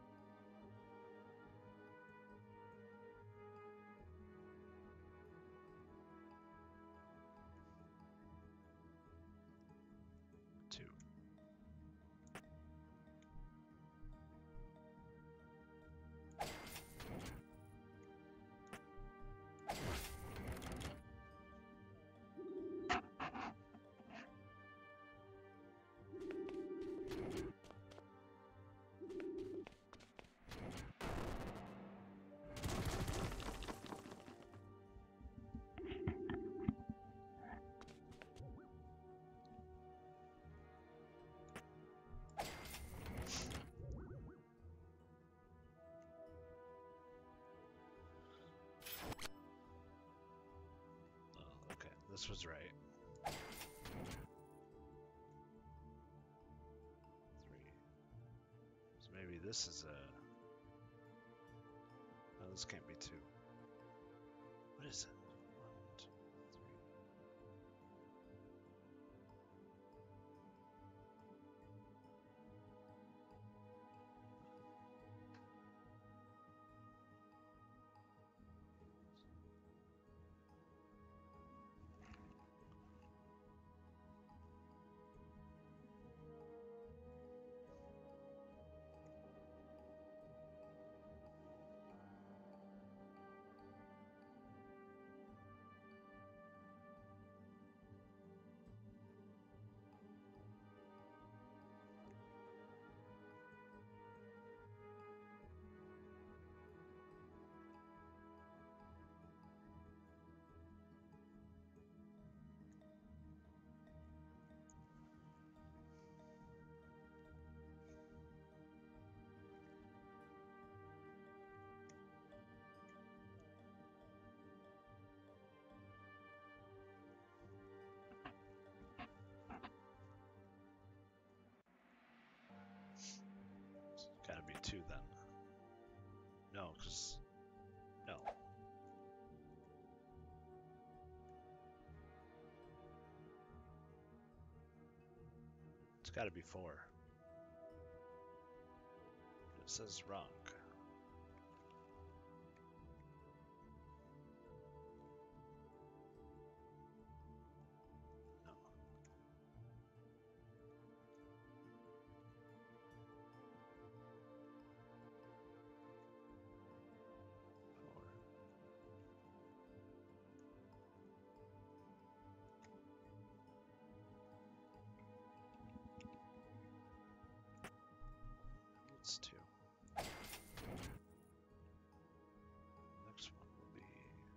Speaker 1: Two. Oh, okay, this was right. Three. So maybe this is a... No, this can't be two. What is it? One, two, three. It's got to be four. It says wrong. No. Four. It's two. Next one will be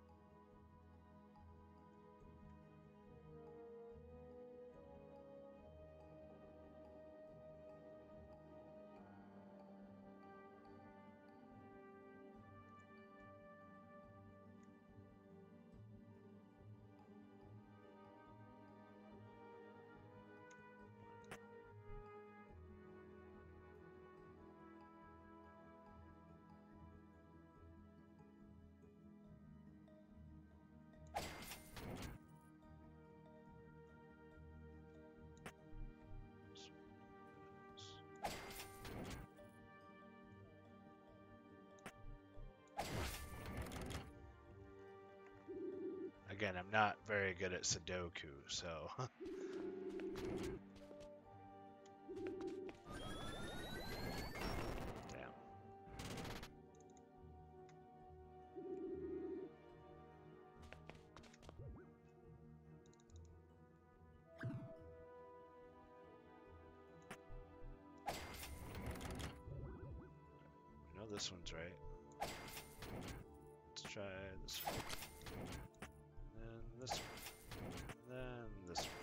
Speaker 1: again, I'm not very good at Sudoku, so damn. I know this one's right. Let's try this one. Then this one. Then this one.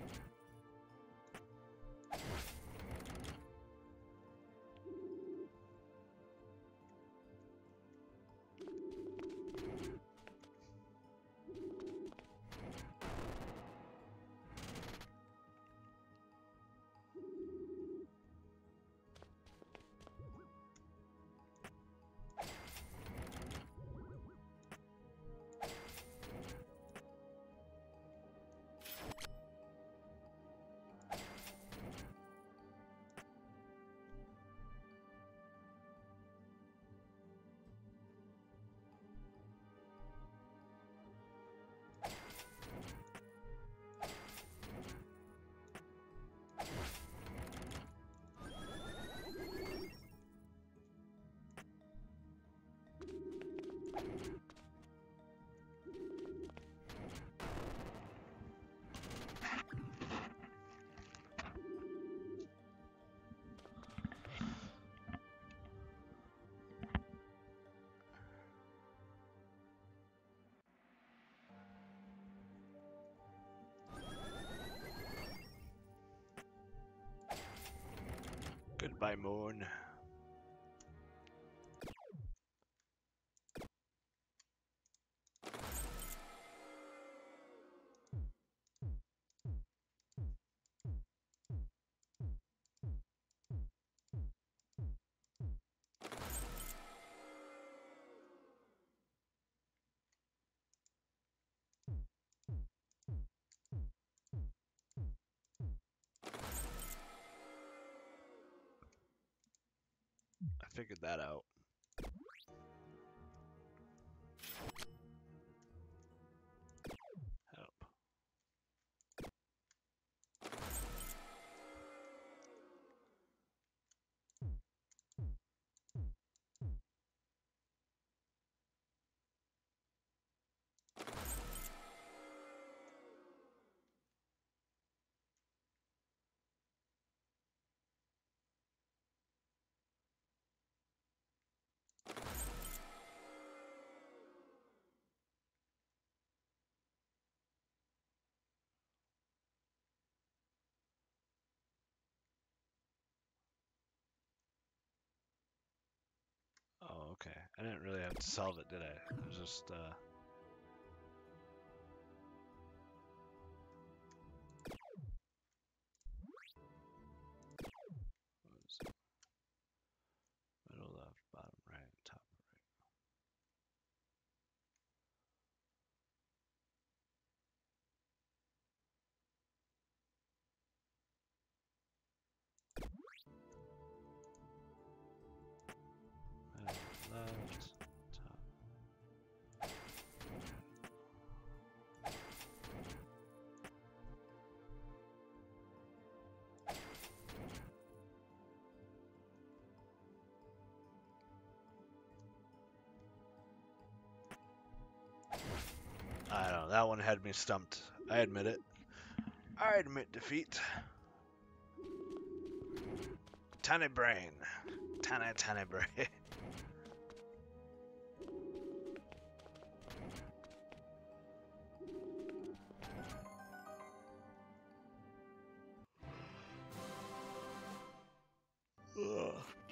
Speaker 1: Goodbye, moon. I figured that out. Help. Oh, okay. I didn't really have to solve it, did I? I was just, uh... what was it? Middle, left, bottom, right, top, right. I don't know. That one had me stumped. I admit it. I admit defeat. Tiny brain. Tiny, tiny brain. Ugh.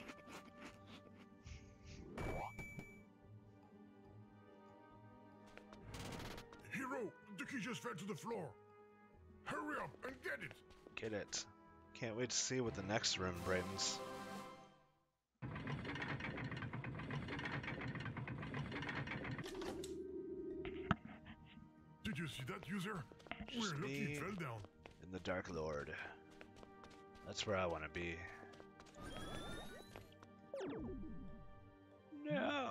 Speaker 2: Hero, the key just fell to the floor. Hurry up and get it.
Speaker 1: Get it. Can't wait to see what the next room brings.
Speaker 2: Did you see that, user?
Speaker 1: Just
Speaker 2: We're lucky
Speaker 1: me.
Speaker 2: it fell down.
Speaker 1: In the Dark Lord. That's where I want to be. No.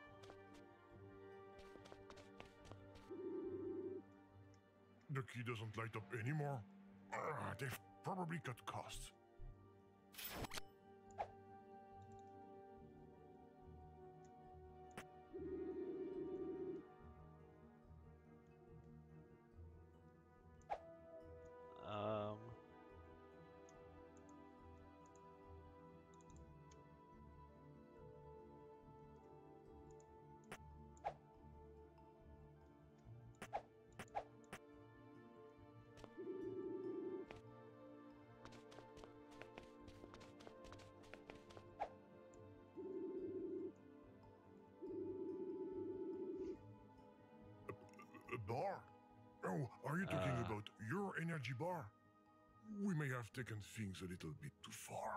Speaker 2: The key doesn't light up anymore. Ah, they've probably cut costs.
Speaker 1: Um.
Speaker 2: A bar? Oh, are you talking
Speaker 1: Uh.
Speaker 2: about your energy bar? We may have taken things a little bit too far.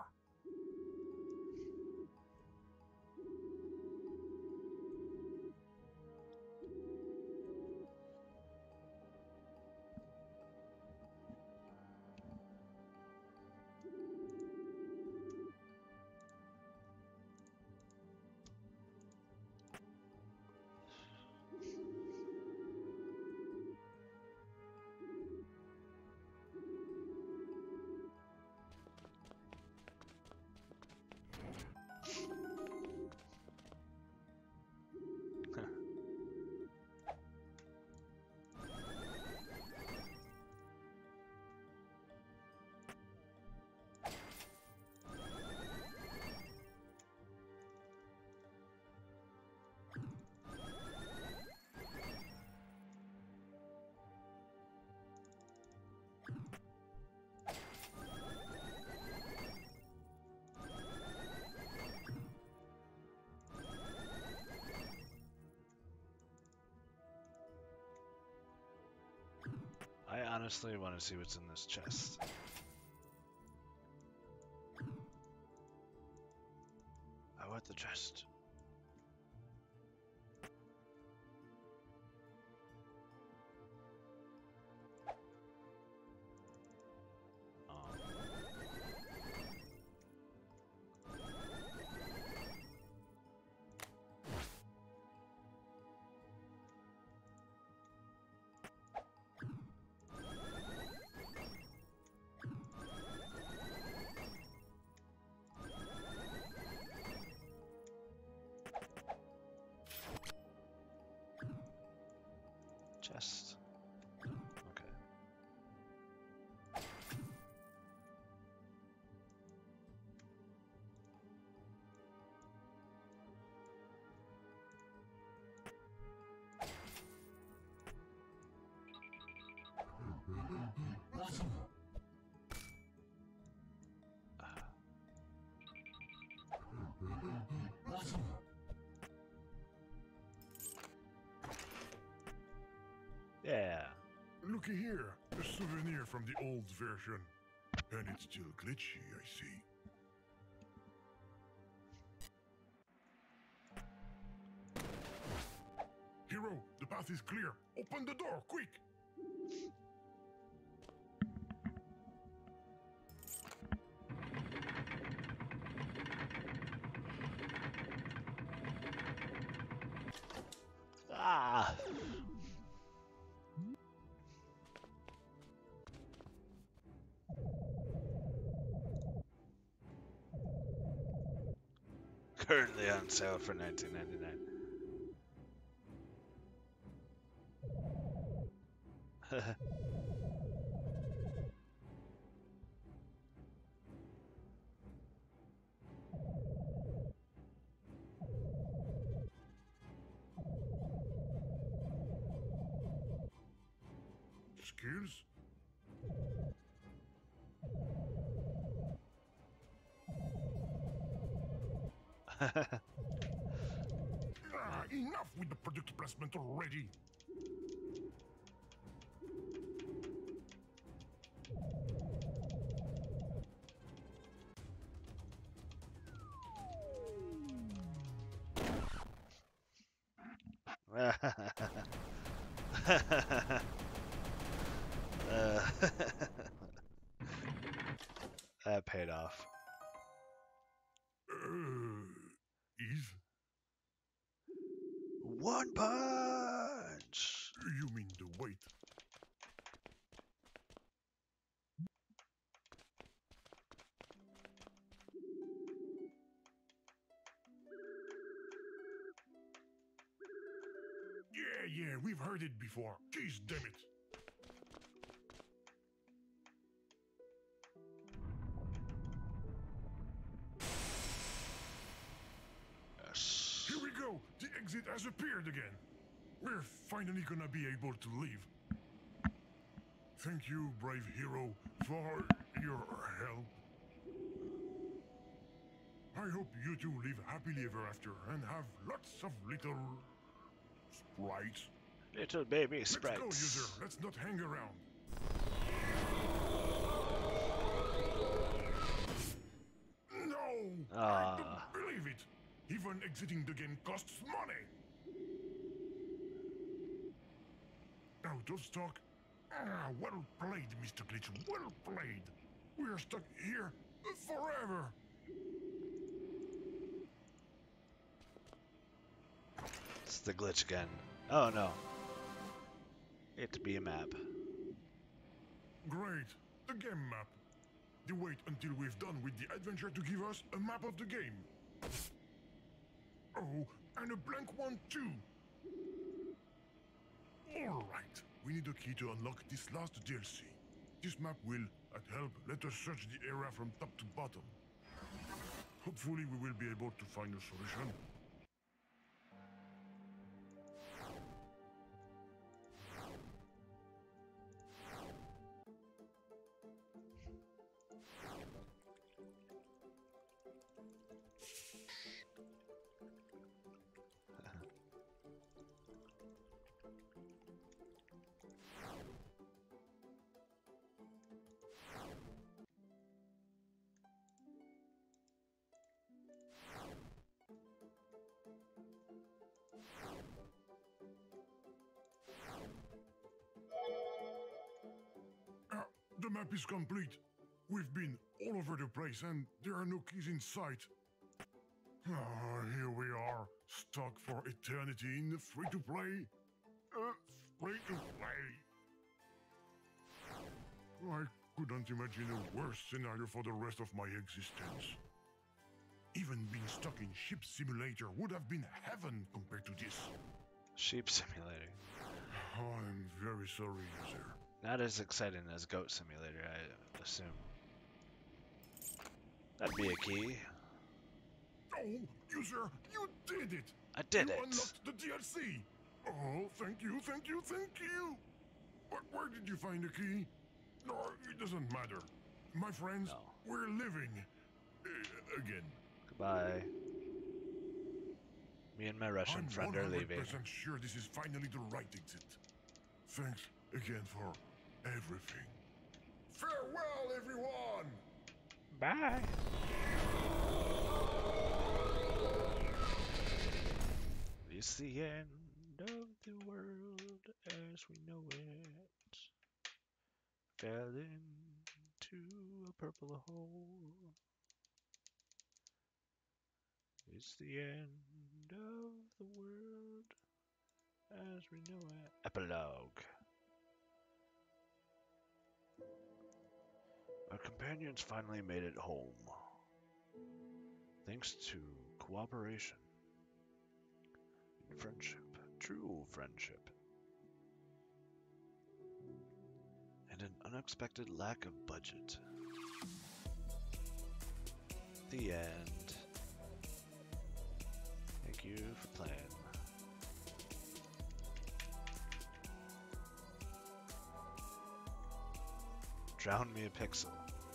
Speaker 1: I honestly want to see what's in this chest. I want the chest. Um, chest. Okay. Yeah.
Speaker 2: Looky here, a souvenir from the old version. And it's still glitchy, I see. Hero, the path is clear. Open the door, quick!
Speaker 1: Ah. Currently on sale for nineteen ninety-nine.
Speaker 2: Skills? Ah, enough with the product placement already.
Speaker 1: Uh, that paid off.
Speaker 2: Uh, is?
Speaker 1: One punch!
Speaker 2: You mean the weight? Yeah, yeah, we've heard it before. Jeez, damn it.
Speaker 1: Yes.
Speaker 2: Here we go. The exit has appeared again. We're finally gonna be able to leave. Thank you, brave hero, for your help. I hope you two live happily ever after and have lots of little sprites.
Speaker 1: Little baby
Speaker 2: Let's
Speaker 1: sprites.
Speaker 2: go, user. Let's not hang around. No! I don't
Speaker 1: Ah.
Speaker 2: believe it. Even exiting the game costs money. Out of stock. Ah, well played, Mister Glitch. Well played. We're stuck here forever.
Speaker 1: It's the glitch again. Oh no. It to be a map.
Speaker 2: Great. The game map. You wait until we've done with the adventure to give us a map of the game. Oh, and a blank one too. All right. We need a key to unlock this last D L C. This map will, at help, let us search the area from top to bottom. Hopefully we will be able to find a solution. Ah, the map is complete. We've been all over the place and there are no keys in sight. Ah, here we are, stuck for eternity in the free-to-play. Uh, free-to-play. I couldn't imagine a worse scenario for the rest of my existence. Even being stuck in Ship Simulator would have been heaven compared to this.
Speaker 1: Sheep Simulator.
Speaker 2: Oh, I'm very sorry, user.
Speaker 1: Not as exciting as Goat Simulator, I assume. That'd be a key.
Speaker 2: Oh, user, you did it!
Speaker 1: I did
Speaker 2: you
Speaker 1: it!
Speaker 2: unlocked the D L C! Oh, thank you, thank you, thank you! But where did you find the key? No, it doesn't matter. My friends,
Speaker 1: No.
Speaker 2: we're living. Uh, again.
Speaker 1: Goodbye. Me and my Russian
Speaker 2: I'm
Speaker 1: friend are leaving.
Speaker 2: one hundred percent sure this is finally the right exit. Thanks again for everything. Farewell, everyone!
Speaker 1: Bye! It's the end of the world as we know it. Fell into a purple hole. It's the end of the world as we know it. Epilogue. Our companions finally made it home. Thanks to cooperation and friendship. True friendship. Unexpected lack of budget. The end. Thank you for playing. Drown me a pixel.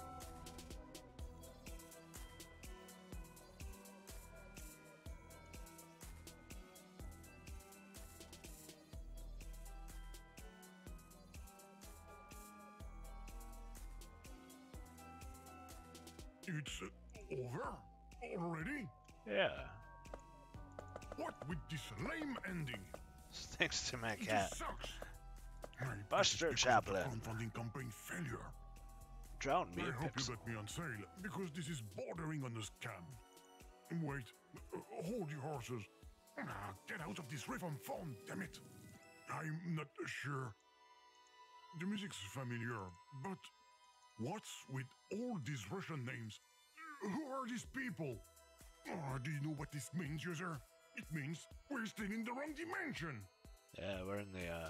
Speaker 2: It's uh, over? Already?
Speaker 1: Yeah.
Speaker 2: What with this lame ending?
Speaker 1: Thanks to my
Speaker 2: It
Speaker 1: cat.
Speaker 2: just sucks. I bet
Speaker 1: Buster
Speaker 2: it's because of the
Speaker 1: Chaplin.
Speaker 2: crowdfunding campaign failure.
Speaker 1: Drown me
Speaker 2: I
Speaker 1: a
Speaker 2: hope you
Speaker 1: pixel.
Speaker 2: got me on sale, because this is bordering on a scam. Wait, uh, hold your horses. Ah, get out of this riff on phone, damn it. I'm not sure. The music's familiar, but what's with all these Russian names? Who are these people? Oh, do you know what this means, user? It means we're still in the wrong dimension.
Speaker 1: Yeah, we're in the, uh...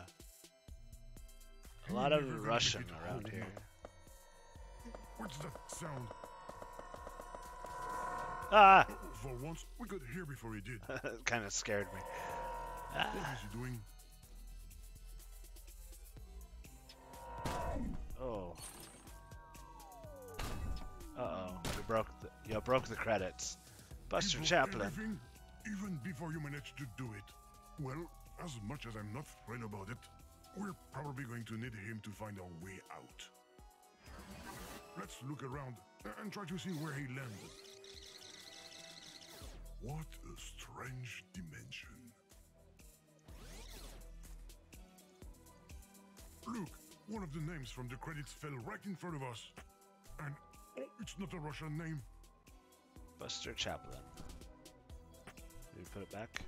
Speaker 1: A
Speaker 2: You're
Speaker 1: lot
Speaker 2: never
Speaker 1: of
Speaker 2: gonna
Speaker 1: Russian
Speaker 2: keep it
Speaker 1: around
Speaker 2: holding
Speaker 1: here.
Speaker 2: up. What's that sound?
Speaker 1: Ah!
Speaker 2: Oh, for once, we could hear before he did.
Speaker 1: Kind of scared me.
Speaker 2: What
Speaker 1: Ah.
Speaker 2: is he doing?
Speaker 1: Oh. Uh-oh. You broke the, you broke the credits. Buster
Speaker 2: He broke
Speaker 1: Chaplin.
Speaker 2: everything, even before you managed to do it. Well, as much as I'm not thrilled about it, we're probably going to need him to find a way out. Let's look around and try to see where he landed. What a strange dimension. Look, one of the names from the credits fell right in front of us. And, oh, it's not a Russian name.
Speaker 1: Buster Chaplin. Did we put it back?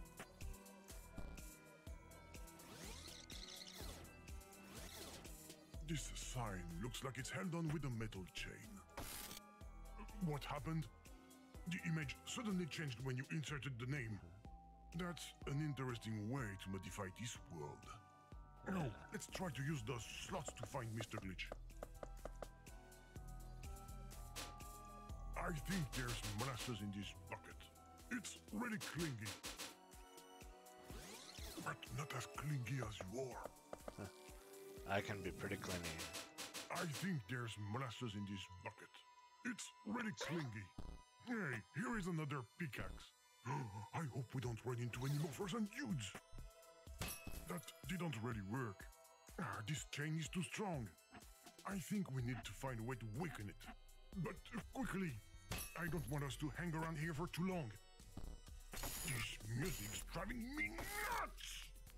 Speaker 2: This sign looks like it's held on with a metal chain. What happened? The image suddenly changed when you inserted the name. That's an interesting way to modify this world. Now, let's try to use those slots to find Mister Glitch. I think there's molasses in this bucket. It's really clingy. But not as clingy as you are.
Speaker 1: I can be pretty clingy.
Speaker 2: I think there's molasses in this bucket. It's really clingy. Hey, here is another pickaxe. I hope we don't run into any more frozen dudes. That didn't really work. Ah, this chain is too strong. I think we need to find a way to weaken it. But uh, quickly. I don't want us to hang around here for too long. This music's driving me nuts!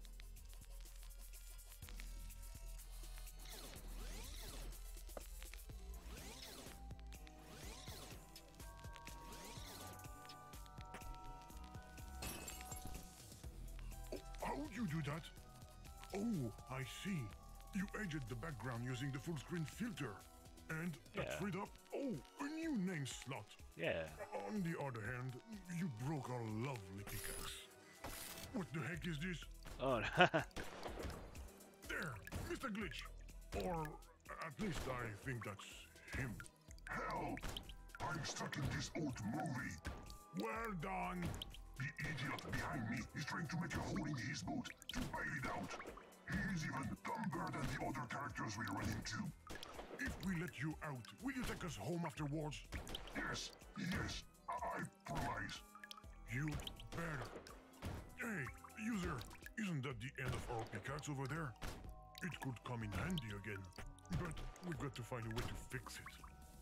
Speaker 2: How would you do that? Oh, I see. You edged the background using the full screen filter. And that
Speaker 1: Yeah.
Speaker 2: freed up, oh, a new name slot.
Speaker 1: Yeah.
Speaker 2: On the other hand, you broke our lovely pickaxe. What the heck is this?
Speaker 1: Oh,
Speaker 2: There, Mister Glitch. Or at least I think that's him.
Speaker 4: Help! I'm stuck in this old movie.
Speaker 2: Well done.
Speaker 4: The idiot behind me is trying to make a hole in his boat to bail it out. He's even dumber than the other characters we run into.
Speaker 2: If we let you out, will you take us home afterwards?
Speaker 4: Yes, yes, I, I promise.
Speaker 2: You better. Hey, user, isn't that the end of our pickaxe over there? It could come in handy again, but we've got to find a way to fix it.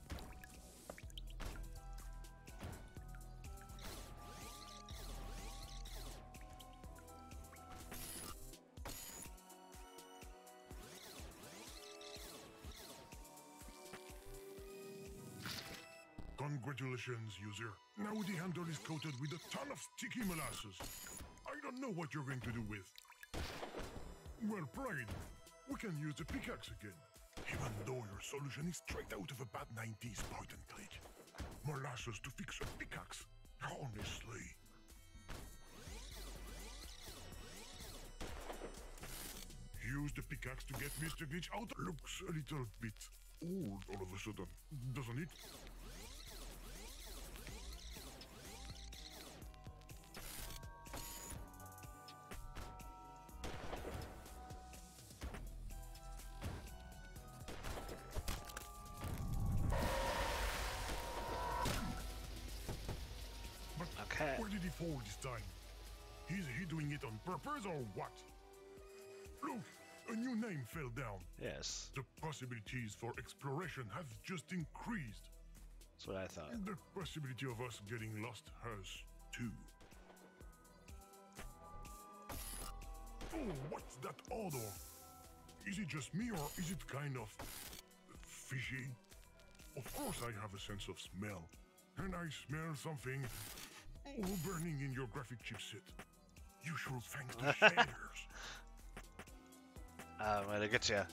Speaker 2: Congratulations, user. Now the handle is coated with a ton of sticky molasses. I don't know what you're going to do with. Well played. We can use the pickaxe again. Even though your solution is straight out of a bad nineties point and click. Molasses to fix a pickaxe. Honestly. You use the pickaxe to get Mister Glitch out. Looks a little bit old all of a sudden, doesn't it?
Speaker 1: Okay.
Speaker 2: Where did he fall this time? Is he doing it on purpose or what? Look, a new name fell down.
Speaker 1: Yes,
Speaker 2: The possibilities for exploration have just increased.
Speaker 1: that's what I thought.
Speaker 2: The possibility of us getting lost has too. Oh, what's that odor? Is it just me or is it kind of fishy? Of course I have a sense of smell. And I smell something oh, burning in your graphic chipset. Usual thanks to shaders.
Speaker 1: I'm gonna get you.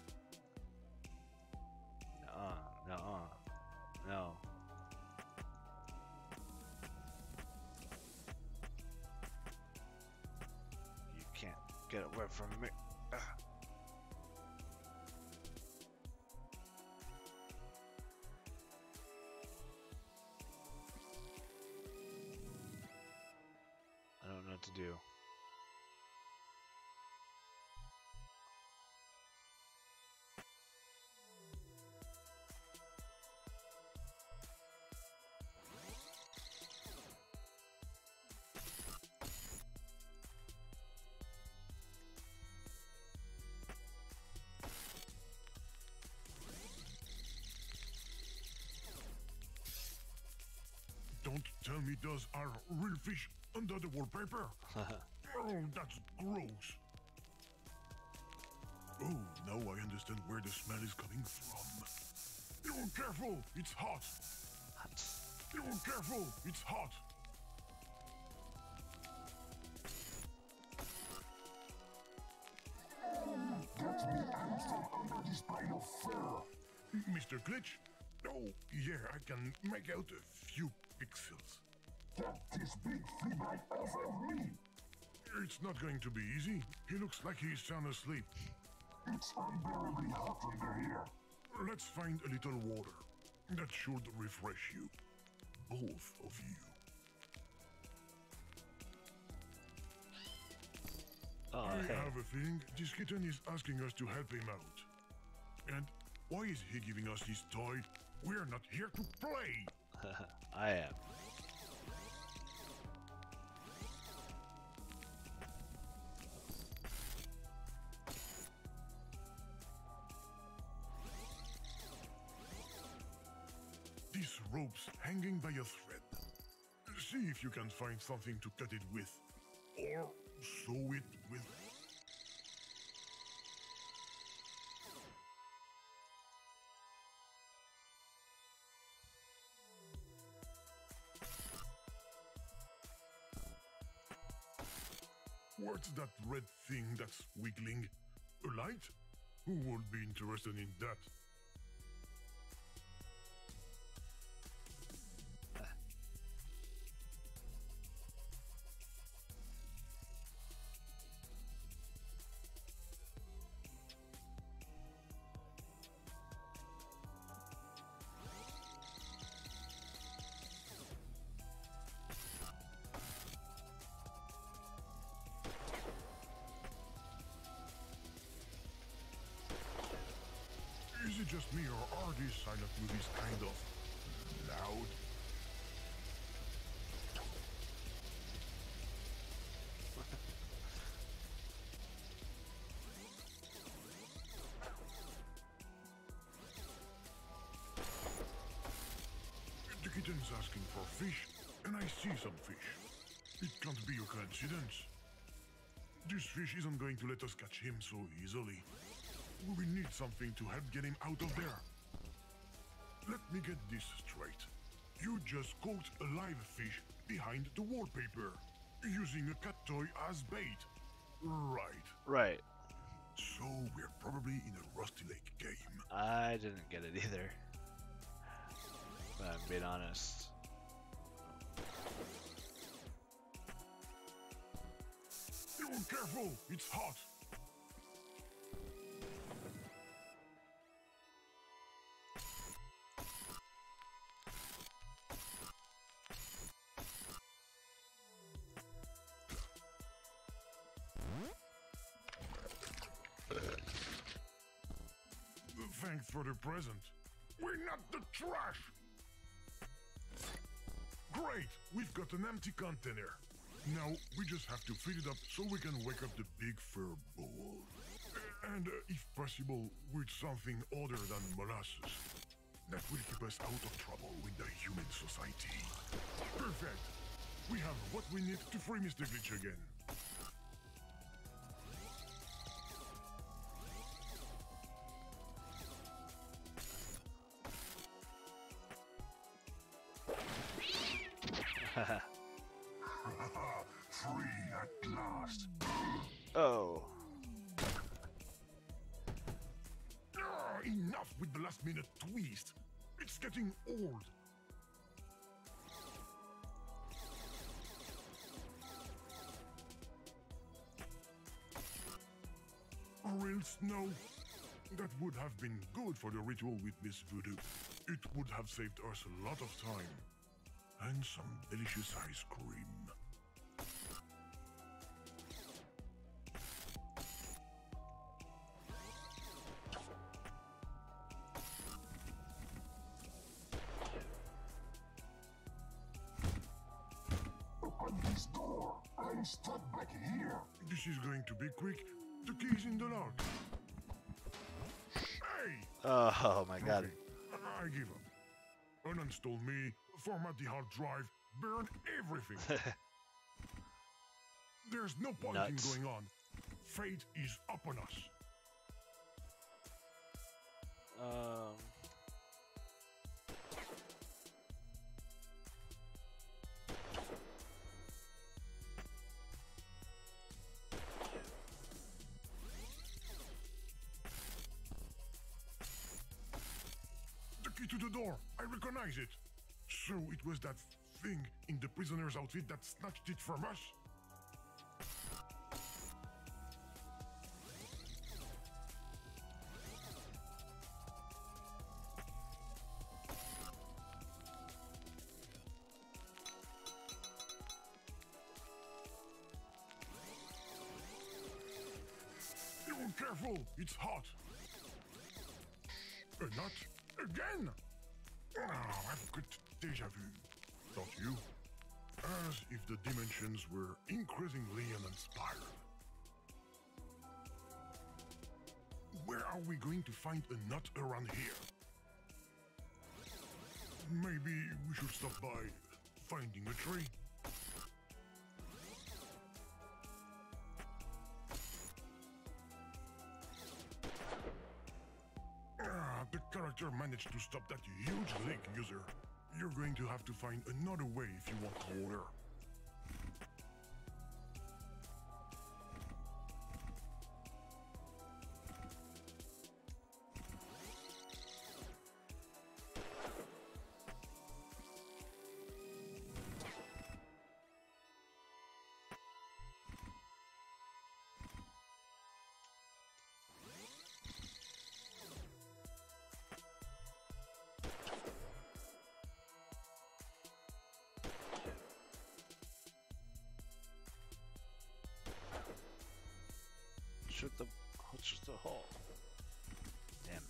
Speaker 1: Uh, no, uh, no. You can't get away from me. Ugh. I don't know what to do.
Speaker 2: Don't tell me those are real fish under the wallpaper. Oh, that's gross. Oh, now I understand where the smell is coming from. Oh, careful, it's hot.
Speaker 1: Hot.
Speaker 2: Oh, careful, it's hot.
Speaker 4: Get me out from under this pile of fur.
Speaker 2: Mister Glitch? Oh, yeah, I can make out a few pixels.
Speaker 4: Get this big flea bite off of me.
Speaker 2: It's not going to be easy. He looks like he's sound asleep.
Speaker 4: It's unbearably hot under here.
Speaker 2: Let's find a little water. That should refresh you. Both of you.
Speaker 1: Oh,
Speaker 2: I
Speaker 1: hey.
Speaker 2: have a feeling this kitten is asking us to help him out. And why is he giving us his toy? We're not here to play.
Speaker 1: I am.
Speaker 2: This rope's hanging by a thread. See if you can find something to cut it with. Or sew it with. What's that red thing that's wiggling? A light? Who would be interested in that? Is it just me or are these silent movies kind of loud? The kitten's asking for fish, and I see some fish. It can't be a coincidence. This fish isn't going to let us catch him so easily. We will need something to help get him out of there. Let me get this straight. You just caught a live fish behind the wallpaper, using a cat toy as bait. Right.
Speaker 1: Right.
Speaker 2: So we're probably in a Rusty Lake game.
Speaker 1: I didn't get it either. If I'm being honest.
Speaker 2: Oh, careful! It's hot! Thanks for the present. We're not the trash! Great! We've got an empty container. Now, we just have to fill it up so we can wake up the big fur bowl. And, uh, if possible, with something other than molasses. That will keep us out of trouble with the human society. Perfect! We have what we need to free Mister Glitch again.
Speaker 4: Free at last.
Speaker 1: Oh.
Speaker 2: Ah, enough with the last minute twist. It's getting old. Real snow. That would have been good for the ritual with Miss Voodoo. It would have saved us a lot of time. And some delicious ice cream.
Speaker 4: Open this door. I'm stuck back here.
Speaker 2: This is going to be quick. The key's in the lock. Hey!
Speaker 1: Oh my god.
Speaker 2: Okay, I I give up. Uninstall me, format the hard drive, burn everything. There's no point
Speaker 1: Nuts.
Speaker 2: in going on. Fate is upon us.
Speaker 1: Um.
Speaker 2: The key to the door. I recognize it. So it was that thing in the prisoner's outfit that snatched it from us? Oh, careful! It's hot! A nut? Again? Oh, I've got deja vu. Don't you? As if the dimensions were increasingly uninspired. Where are we going to find a nut around here? Maybe we should stop by finding a tree. Ah, the character managed to stop that huge lake user. You're going to have to find another way if you want water.
Speaker 1: Shoot the. Let's shoot the hole. Damn.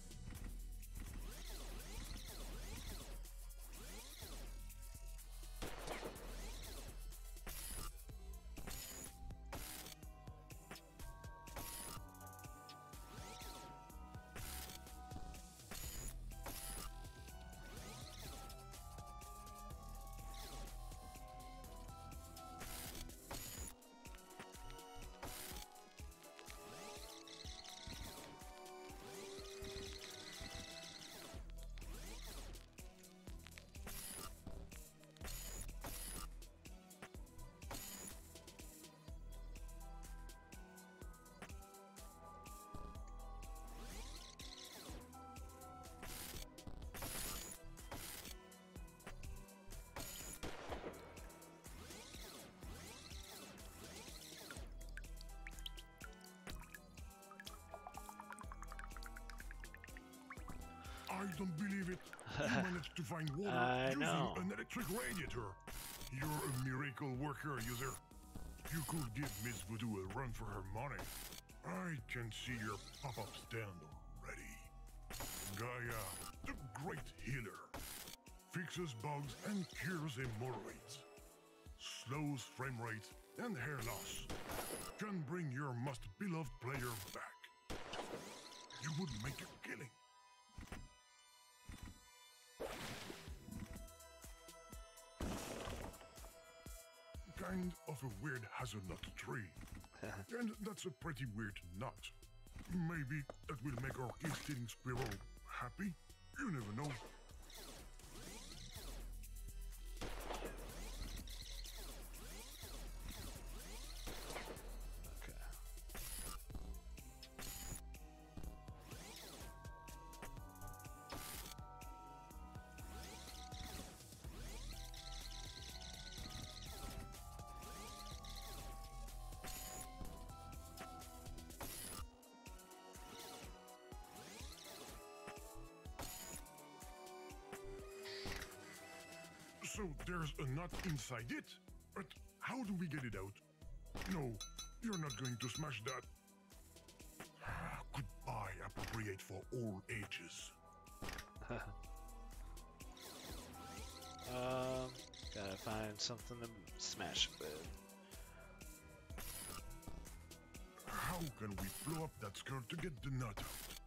Speaker 2: I don't believe it. You managed to find water
Speaker 1: I
Speaker 2: using
Speaker 1: know.
Speaker 2: an electric radiator. You're a miracle worker, user. You could give Miss Voodoo a run for her money. I can see your pop-up stand already. Gaia, the great healer. Fixes bugs and cures hemorrhoids. Slows frame rate and hair loss. Can bring your most beloved player back. You would make a killing. Kind of a weird hazelnut tree. And that's a pretty weird nut. Maybe that will make our key-stealing squirrel happy? You never know.
Speaker 1: Okay.
Speaker 2: So there's a nut inside it? But how do we get it out? No, you're not going to smash that. Goodbye, appropriate for all ages.
Speaker 1: um, gotta find something to smash it with.
Speaker 2: How can we blow up that skull to get the nut out?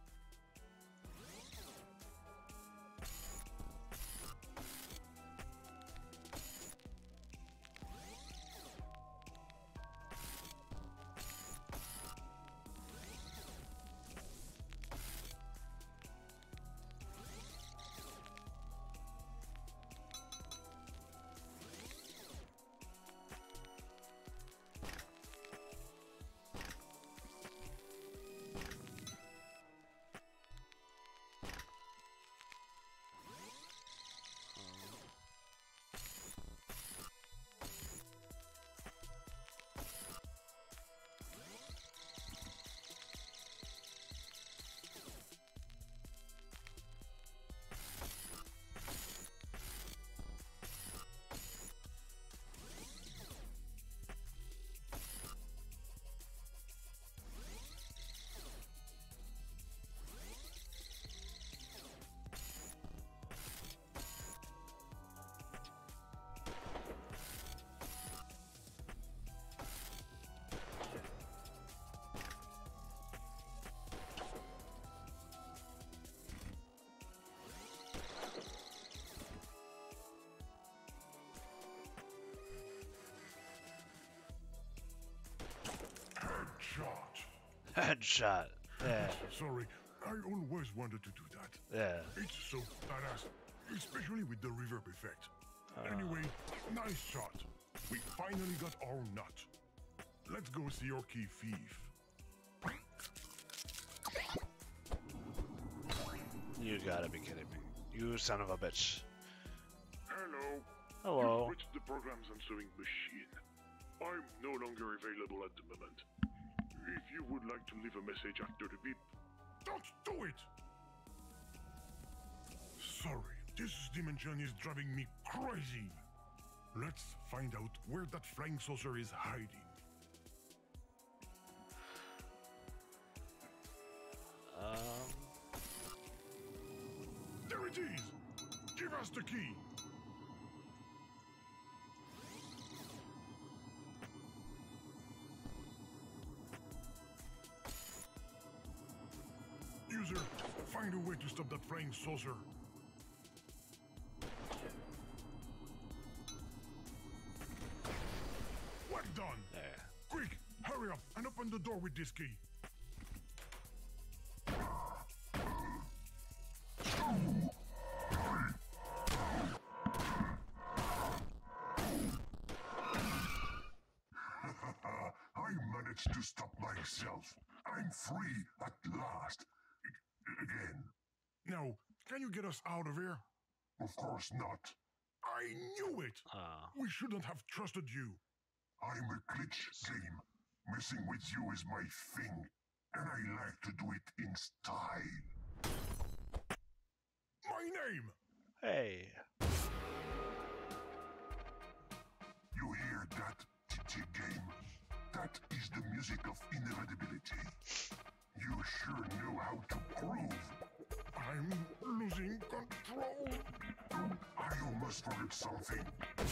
Speaker 2: Headshot.
Speaker 1: Headshot. Yeah.
Speaker 2: Sorry, I always wanted to do that.
Speaker 1: Yeah.
Speaker 2: It's so badass, especially with the reverb effect. Anyway, nice shot. We finally got our nut. Let's go see your key thief.
Speaker 1: You gotta be kidding me. You son of a bitch.
Speaker 2: Hello.
Speaker 1: Hello.
Speaker 2: You switched the program's answering machine. I'm no longer available at the moment. If you would like to leave a message after the beep, don't do it! Sorry, this dimension is driving me crazy. Let's find out where that flying saucer is hiding.
Speaker 1: Um.
Speaker 2: There it is! Give us the key! User, find a way to stop that flying saucer. Well done!
Speaker 1: There.
Speaker 2: Quick, hurry up and open the door with this key.
Speaker 4: I managed to stop myself. I'm free at last. A- Again.
Speaker 2: Now, can you get us out of here?
Speaker 4: Of course not.
Speaker 2: I knew it!
Speaker 1: Uh,
Speaker 2: We shouldn't have trusted you.
Speaker 4: I'm a glitch game. Messing with you is my thing. And I like to do it in style.
Speaker 2: My name!
Speaker 1: hey.
Speaker 4: You hear that, T T game? That is the music of inevitability. You sure know how to groove.
Speaker 2: I I'm losing control.
Speaker 4: I almost forgot something.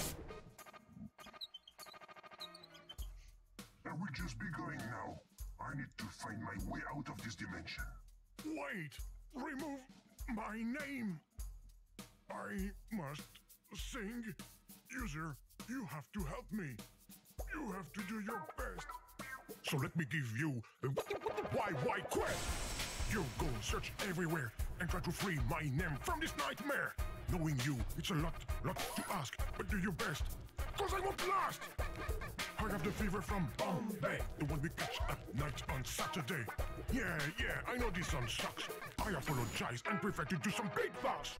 Speaker 4: I will just be going now. I need to find my way out of this dimension.
Speaker 2: Wait! Remove my name! I must sing. User, you have to help me. You have to do your best. So let me give you the why why quest. You go search everywhere and try to free my name from this nightmare. Knowing you, it's a lot, lot to ask, but do your best, cause I won't last. I have the fever from Bombay, the one we catch at night on Saturday. Yeah, yeah, I know this song sucks. I apologize and prefer to do some beatbox.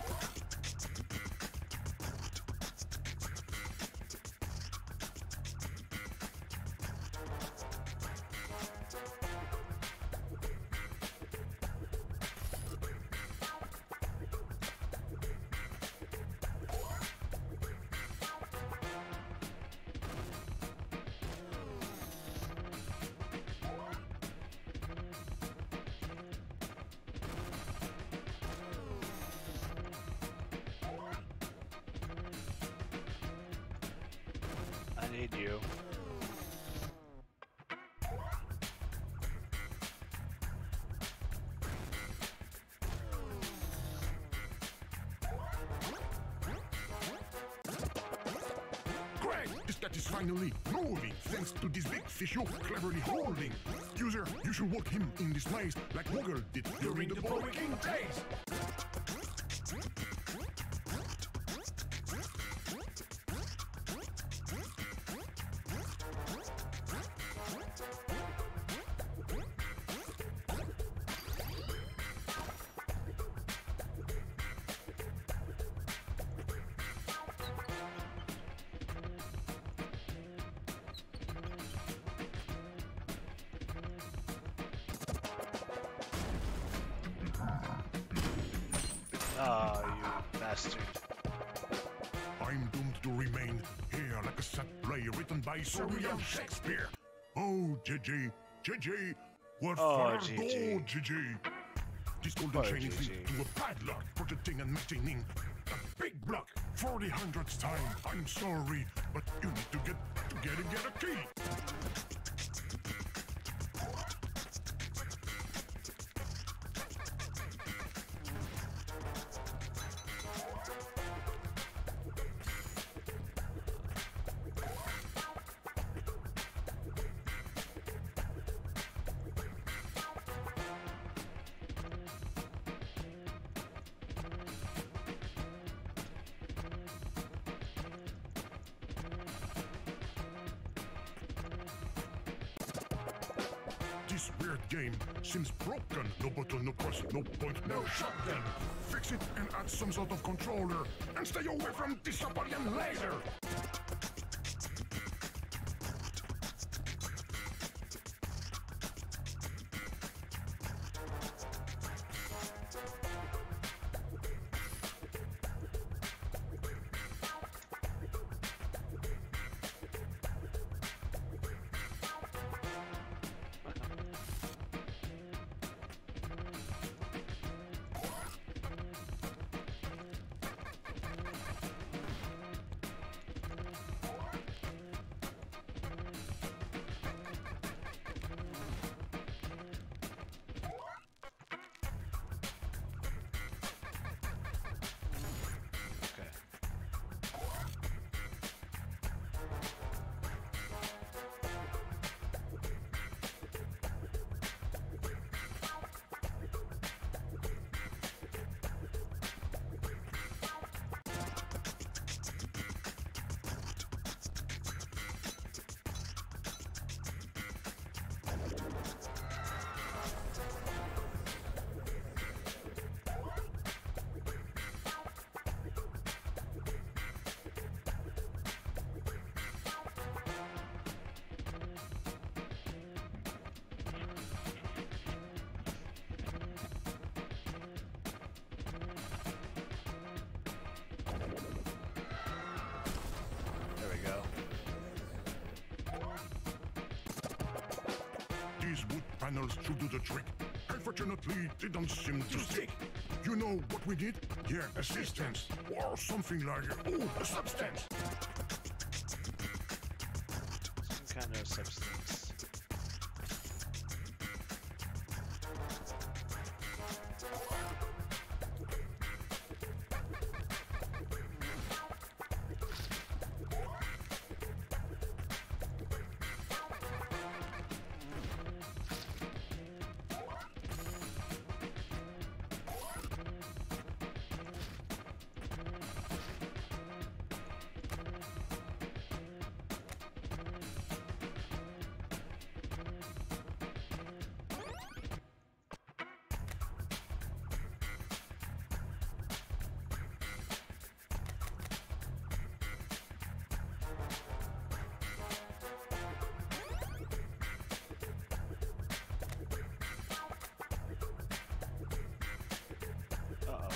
Speaker 1: I need you.
Speaker 2: Great! This cat is finally moving, thanks to this big fish you're cleverly holding. User, you should walk him in this maze like Woggle did during the King days.
Speaker 1: Oh, you bastard.
Speaker 2: I'm doomed to remain here like a sad play written by Sir William Shakespeare. Oh, J J, J J, what
Speaker 1: Oh,
Speaker 2: far
Speaker 1: J
Speaker 2: go,
Speaker 1: J.
Speaker 2: J J? This golden
Speaker 1: Poor
Speaker 2: chain is
Speaker 1: J J.
Speaker 2: linked to a padlock, protecting and maintaining a big block for the hundredth time. I'm sorry, but you need to get to get it, get a key. This weird game seems broken. No button, no cross, no point, no shotgun. Fix it and add some sort of controller. And stay away from this alien laser.
Speaker 1: Okay. There we go.
Speaker 2: These wood panels should do the trick. And Unfortunately, they don't seem to stick. You know what we need? Yeah, assistance. Or something like, oh, a substance.
Speaker 1: Some kind of substance. Uh-oh.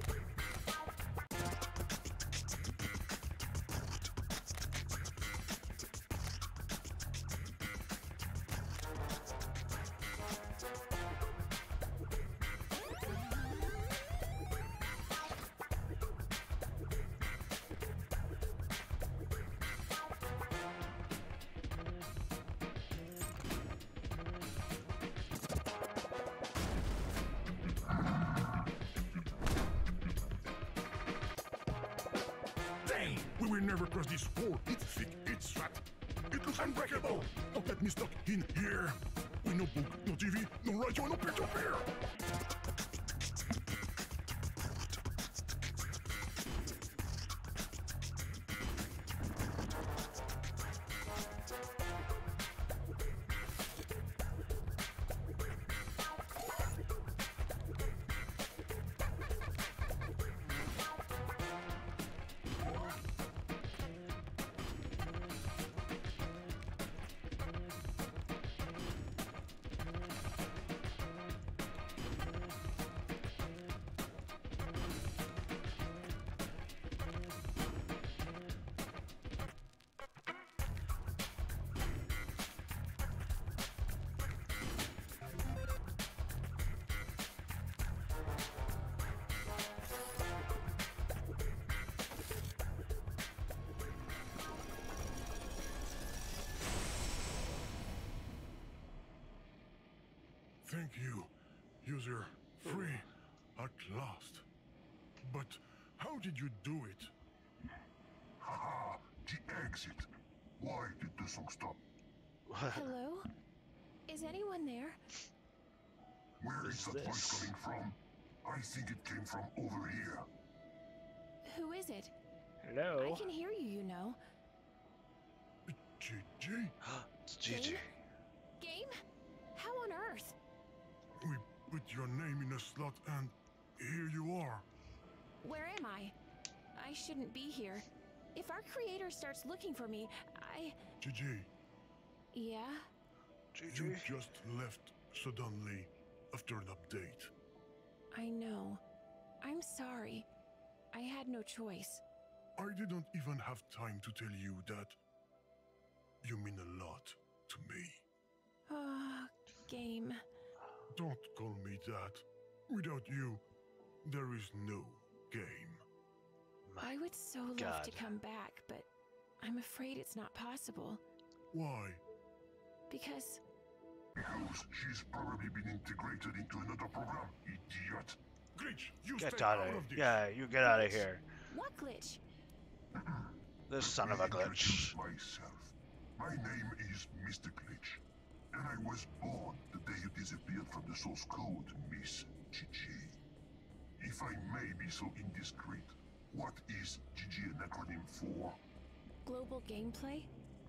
Speaker 2: Dang! We will never cross this wall. It's thick, it's fat. It looks unbreakable. Don't let me stuck in here. We no book, no T V, no radio, no peer-to-peer. Thank you, user. Free at last. But how did you do it?
Speaker 4: Haha, the exit. Why did the song stop?
Speaker 5: Hello? Is anyone there?
Speaker 4: Where is
Speaker 1: What's
Speaker 4: that voice
Speaker 1: this?
Speaker 4: coming from? I think it came from over here.
Speaker 5: Who is it?
Speaker 1: Hello?
Speaker 5: I can hear you, you know.
Speaker 2: G G?
Speaker 1: It's Gigi.
Speaker 5: Game? How on earth?
Speaker 2: We put your name in a slot and here you are.
Speaker 5: Where am I? I shouldn't be here. If our creator starts looking for me, I...
Speaker 2: G G,
Speaker 5: Yeah?
Speaker 1: Gigi.
Speaker 2: you just left suddenly after an update.
Speaker 5: I know. I'm sorry. I had no choice.
Speaker 2: I didn't even have time to tell you that you mean a lot to me.
Speaker 5: Ah, Game.
Speaker 2: Don't call me that. Without you, there is no game.
Speaker 1: My
Speaker 5: I would so love
Speaker 1: God.
Speaker 5: to come back, but I'm afraid it's not possible.
Speaker 2: Why?
Speaker 5: Because
Speaker 4: Because she's probably been integrated into another program, idiot.
Speaker 2: Glitch, you
Speaker 1: Get
Speaker 2: stay
Speaker 1: out
Speaker 2: out
Speaker 1: of
Speaker 2: of this.
Speaker 1: Yeah, you get out of here.
Speaker 5: what glitch?
Speaker 1: This son of a
Speaker 4: Introduce
Speaker 1: glitch.
Speaker 4: myself. My name is Mister Glitch, and I was born the day you disappeared from the source code, Miss G G. If I may be so indiscreet, what is G G an acronym for?
Speaker 5: Global gameplay?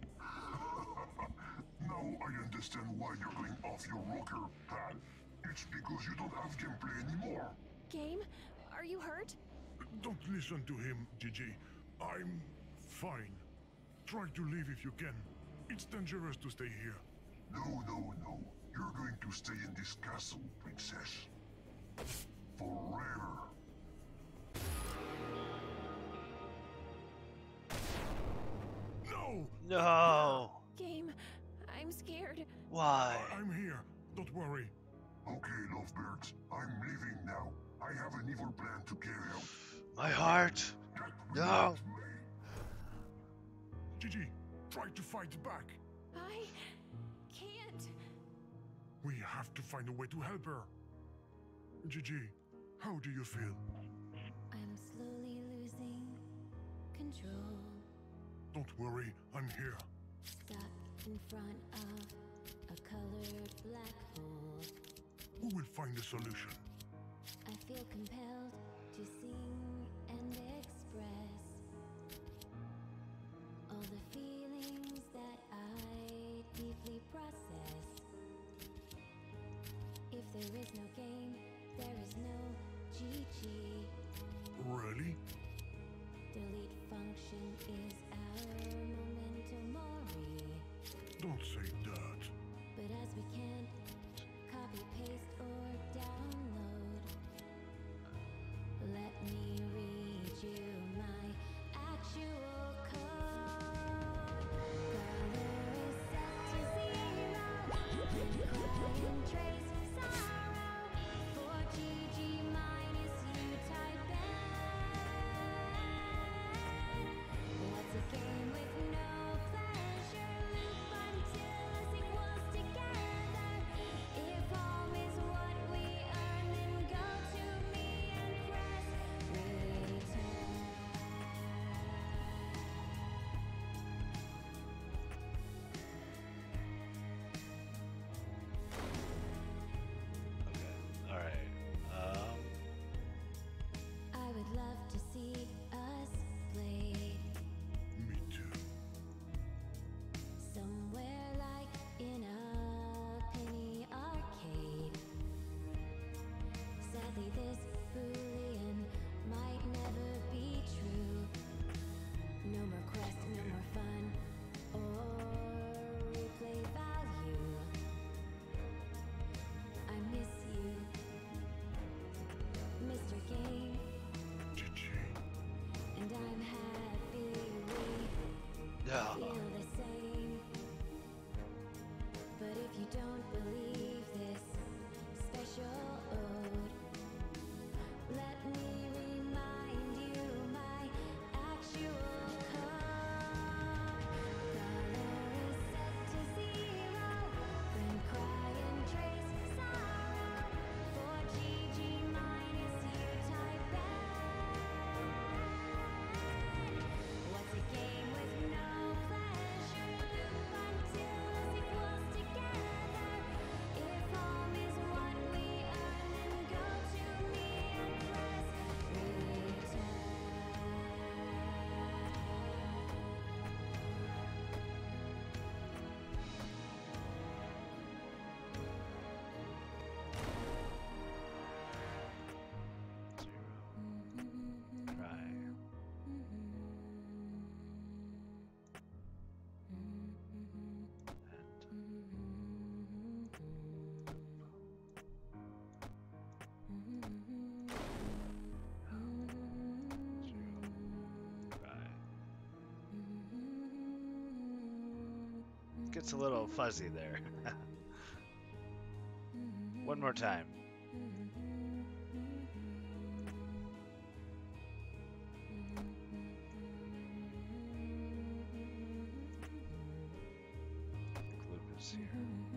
Speaker 4: Now I understand why you're going off your rocker, pal. It's because you don't have gameplay anymore.
Speaker 5: Game? Are you hurt?
Speaker 2: Don't listen to him, G G. I'm fine. Try to leave if you can. It's dangerous to stay here.
Speaker 4: No, no, no. You're going to stay in this castle, princess. Forever.
Speaker 2: No!
Speaker 1: No.
Speaker 5: Game, I'm scared.
Speaker 1: Why?
Speaker 2: I'm here. Don't worry.
Speaker 4: Okay, lovebirds, I'm leaving now. I have an evil plan to carry out.
Speaker 1: My heart.
Speaker 4: That will
Speaker 1: No.
Speaker 4: not me.
Speaker 2: Gigi, try to fight back.
Speaker 5: I can't.
Speaker 2: We have to find a way to help her. Gigi, how do you feel?
Speaker 5: I'm slowly losing control.
Speaker 2: Don't worry, I'm here.
Speaker 5: Stuck in front of a colored black hole.
Speaker 2: We will find a solution.
Speaker 5: I feel compelled to sing and express all the feelings that I deeply process. If there is no game, there is no G G.
Speaker 2: Really?
Speaker 5: Delete function is our memento mori.
Speaker 2: Don't say that.
Speaker 5: But as we can't copy, paste, or download, let me read you my actual code. Color is set to zero. Cry and trace sorrow. For G G minus you type in. What's a game with no pleasure? Loop until us equals together. If home is what we earn, then go to me and press return.
Speaker 1: Okay. All right. Um.
Speaker 5: I would love to see us play
Speaker 2: Me too.
Speaker 5: somewhere like in a penny arcade. Sadly, this Boolean might never be true. No more quest, no more fun, or replay value. I miss you, Mister Game,
Speaker 2: Gigi.
Speaker 5: and I'm happy we
Speaker 1: Yeah.
Speaker 5: feel the same. But if you don't believe this special ode, let me remind you my actual code. Color is set to zero. Then cry and trace sorrow. For G G minus you type in. What's a game with no pleasure? Loop until us equals together. If home is what we earn, then go to me and press return.
Speaker 1: Zero. Try. Try. Gets a little fuzzy there. One more time. Loop is here.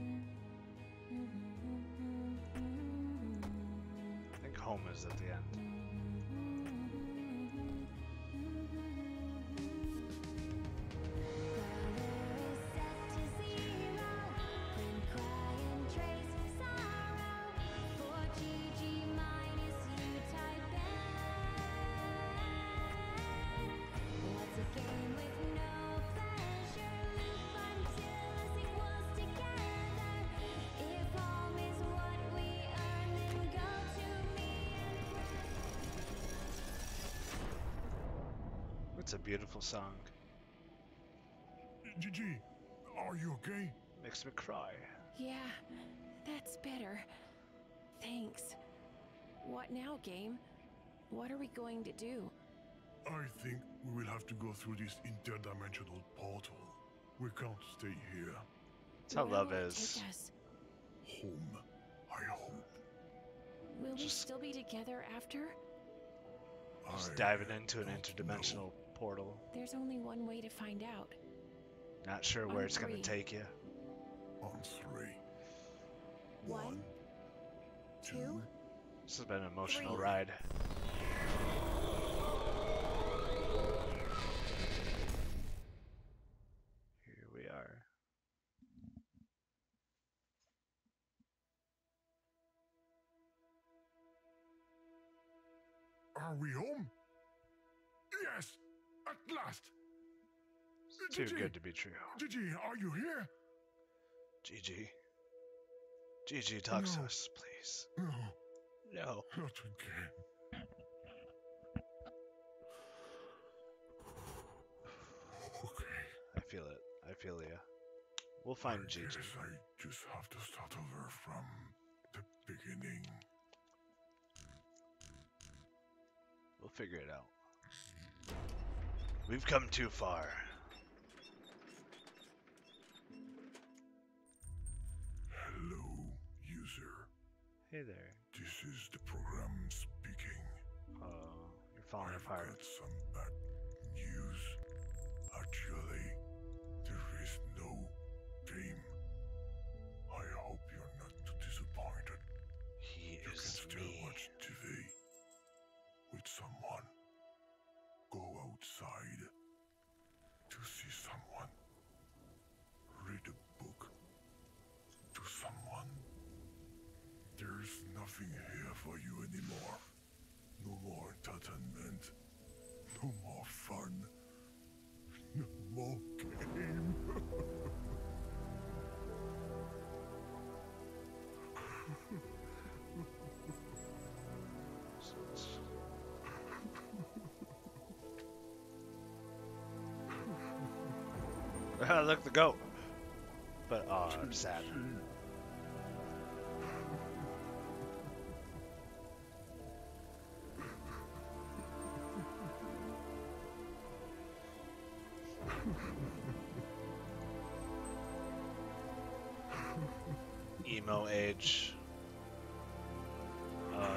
Speaker 1: I think home is at the end.
Speaker 5: Color is set to zero. Then cry and trace sorrow. For G G minus you type in. What's a game with no pleasure? Loop until us equals together. If home is what we earn, then go to me and
Speaker 1: It's a beautiful song.
Speaker 2: Gigi, are you okay?
Speaker 1: Makes me cry.
Speaker 5: Yeah, that's better. Thanks. What now, game? What are we going to do?
Speaker 2: I think we will have to go through this interdimensional portal. We can't stay here.
Speaker 1: That's how
Speaker 5: Where
Speaker 1: love
Speaker 5: will it
Speaker 1: is.
Speaker 5: take us?
Speaker 2: Home, I hope.
Speaker 6: Will we
Speaker 1: Just-
Speaker 6: still be together after?
Speaker 1: Just
Speaker 2: I
Speaker 1: diving into an
Speaker 2: don't
Speaker 1: interdimensional
Speaker 2: know.
Speaker 1: portal.
Speaker 6: There's only one way to find out.
Speaker 1: Not sure where
Speaker 6: On
Speaker 1: it's gonna
Speaker 6: three.
Speaker 1: take you.
Speaker 2: On three.
Speaker 6: One, two,
Speaker 1: This has been an emotional
Speaker 6: Three.
Speaker 1: ride. Here we are.
Speaker 2: Are we home? Yes! At last!
Speaker 1: It's too
Speaker 2: Gigi!
Speaker 1: good to be true.
Speaker 2: Gigi, are you here?
Speaker 1: Gigi. Gigi, talk to
Speaker 2: No.
Speaker 1: us, please.
Speaker 2: No,
Speaker 1: No.
Speaker 2: not again. Okay.
Speaker 1: I feel it. I feel ya. We'll find
Speaker 2: I
Speaker 1: Gigi.
Speaker 2: guess I just have to start over from the beginning.
Speaker 1: We'll figure it out. We've come too far.
Speaker 2: Hello, user.
Speaker 1: Hey there.
Speaker 2: This is the program speaking.
Speaker 1: Oh, you're falling
Speaker 2: I've
Speaker 1: apart.
Speaker 2: got some bad news. Actually, there is no game. I hope you're not too disappointed.
Speaker 1: He
Speaker 2: You can
Speaker 1: is
Speaker 2: still
Speaker 1: me.
Speaker 2: watch T V with someone. Go outside to see someone. Read a book to someone. There's nothing here for you anymore. No more entertainment. No more fun. No more game.
Speaker 1: Look, the goat. But, oh, I'm sad. Emo age. Uh,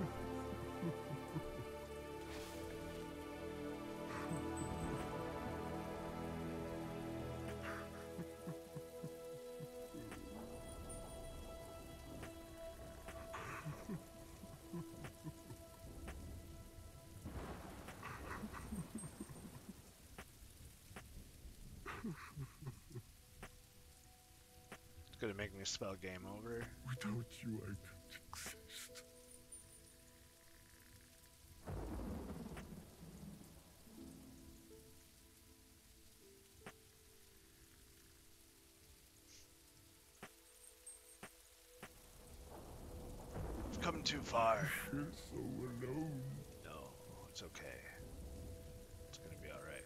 Speaker 1: it's gonna make me spell game over.
Speaker 2: Without you, I can't exist.
Speaker 1: We've come too far.
Speaker 2: I feel so alone.
Speaker 1: No, it's okay. It's gonna be alright.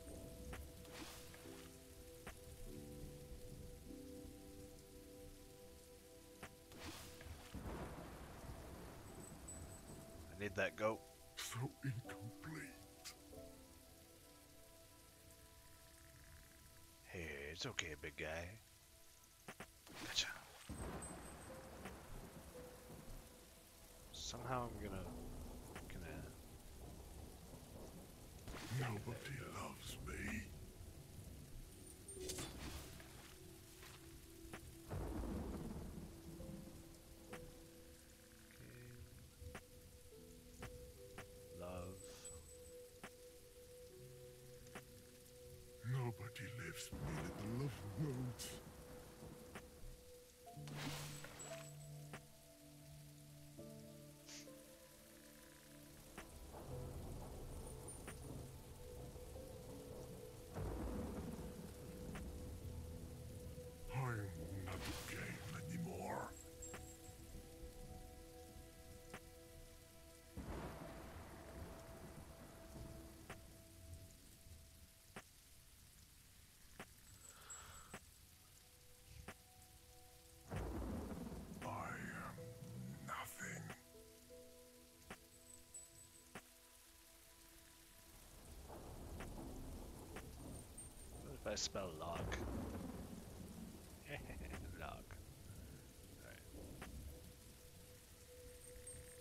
Speaker 1: I need that goat.
Speaker 2: So incomplete.
Speaker 1: Hey, it's okay, big guy. Gotcha. Somehow I'm gonna, gonna.
Speaker 2: Nobody loves me.
Speaker 1: Love.
Speaker 2: Nobody leaves me the love notes. I'm not a game anymore. I am nothing.
Speaker 1: What if I spell log? Log. Alright.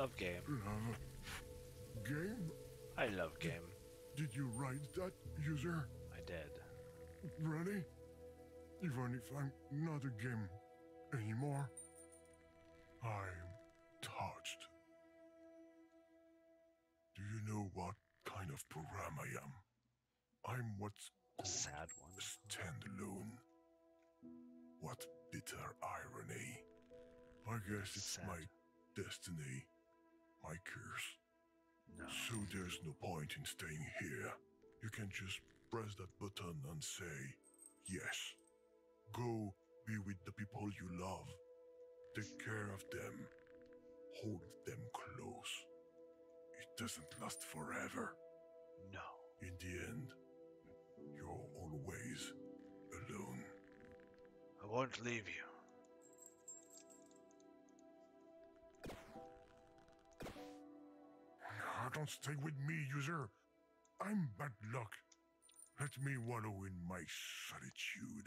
Speaker 1: Love game.
Speaker 2: Love game?
Speaker 1: I love game.
Speaker 2: Did you write that, user?
Speaker 1: I did.
Speaker 2: Really? Even if I'm not a game anymore, I'm touched. Do you know what kind of program I am? I'm what's
Speaker 1: A sad one.
Speaker 2: standalone. What bitter irony. I guess it's
Speaker 1: Sad.
Speaker 2: my destiny, my curse.
Speaker 1: No.
Speaker 2: So there's no point in staying here. You can just press that button and say, yes. Go be with the people you love. Take care of them. Hold them close. It doesn't last forever.
Speaker 1: No.
Speaker 2: In the end, you're always alone.
Speaker 1: I won't leave you.
Speaker 2: Ah, don't stay with me, user. I'm bad luck. Let me wallow in my solitude.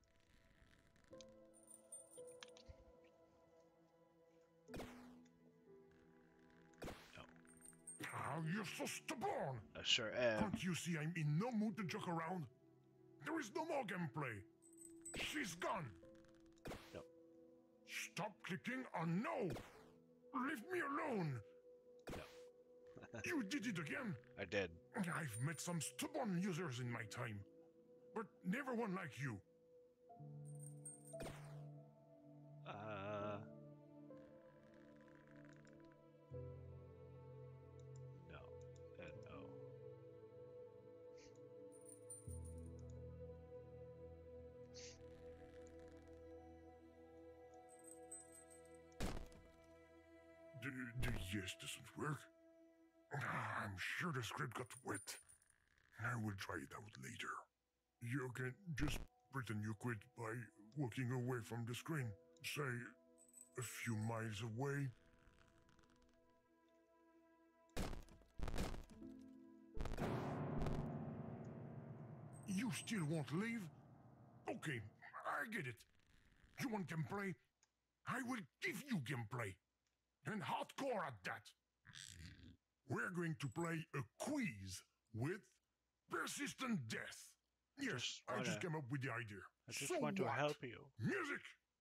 Speaker 1: No.
Speaker 2: Ah, you're so stubborn.
Speaker 1: I sure am.
Speaker 2: Can't you see I'm in no mood to joke around? There is no more gameplay. She's gone.
Speaker 1: No.
Speaker 2: Stop clicking on no. Leave me alone.
Speaker 1: No.
Speaker 2: You did it again.
Speaker 1: I did.
Speaker 2: I've met some stubborn users in my time, but never one like you.
Speaker 1: Uh. No. And no.
Speaker 2: The, the yes doesn't work. I'm sure the script got wet. I will try it out later. You can just pretend you quit by walking away from the screen. Say, a few miles away. You still won't leave? Okay, I get it. You want gameplay? I will give you gameplay. And hardcore at that. We're going to play a quiz with persistent death. Yes,
Speaker 1: just
Speaker 2: I just
Speaker 1: wanna-
Speaker 2: came up with the idea.
Speaker 1: I just
Speaker 2: So
Speaker 1: want to
Speaker 2: what?
Speaker 1: help you.
Speaker 2: Music!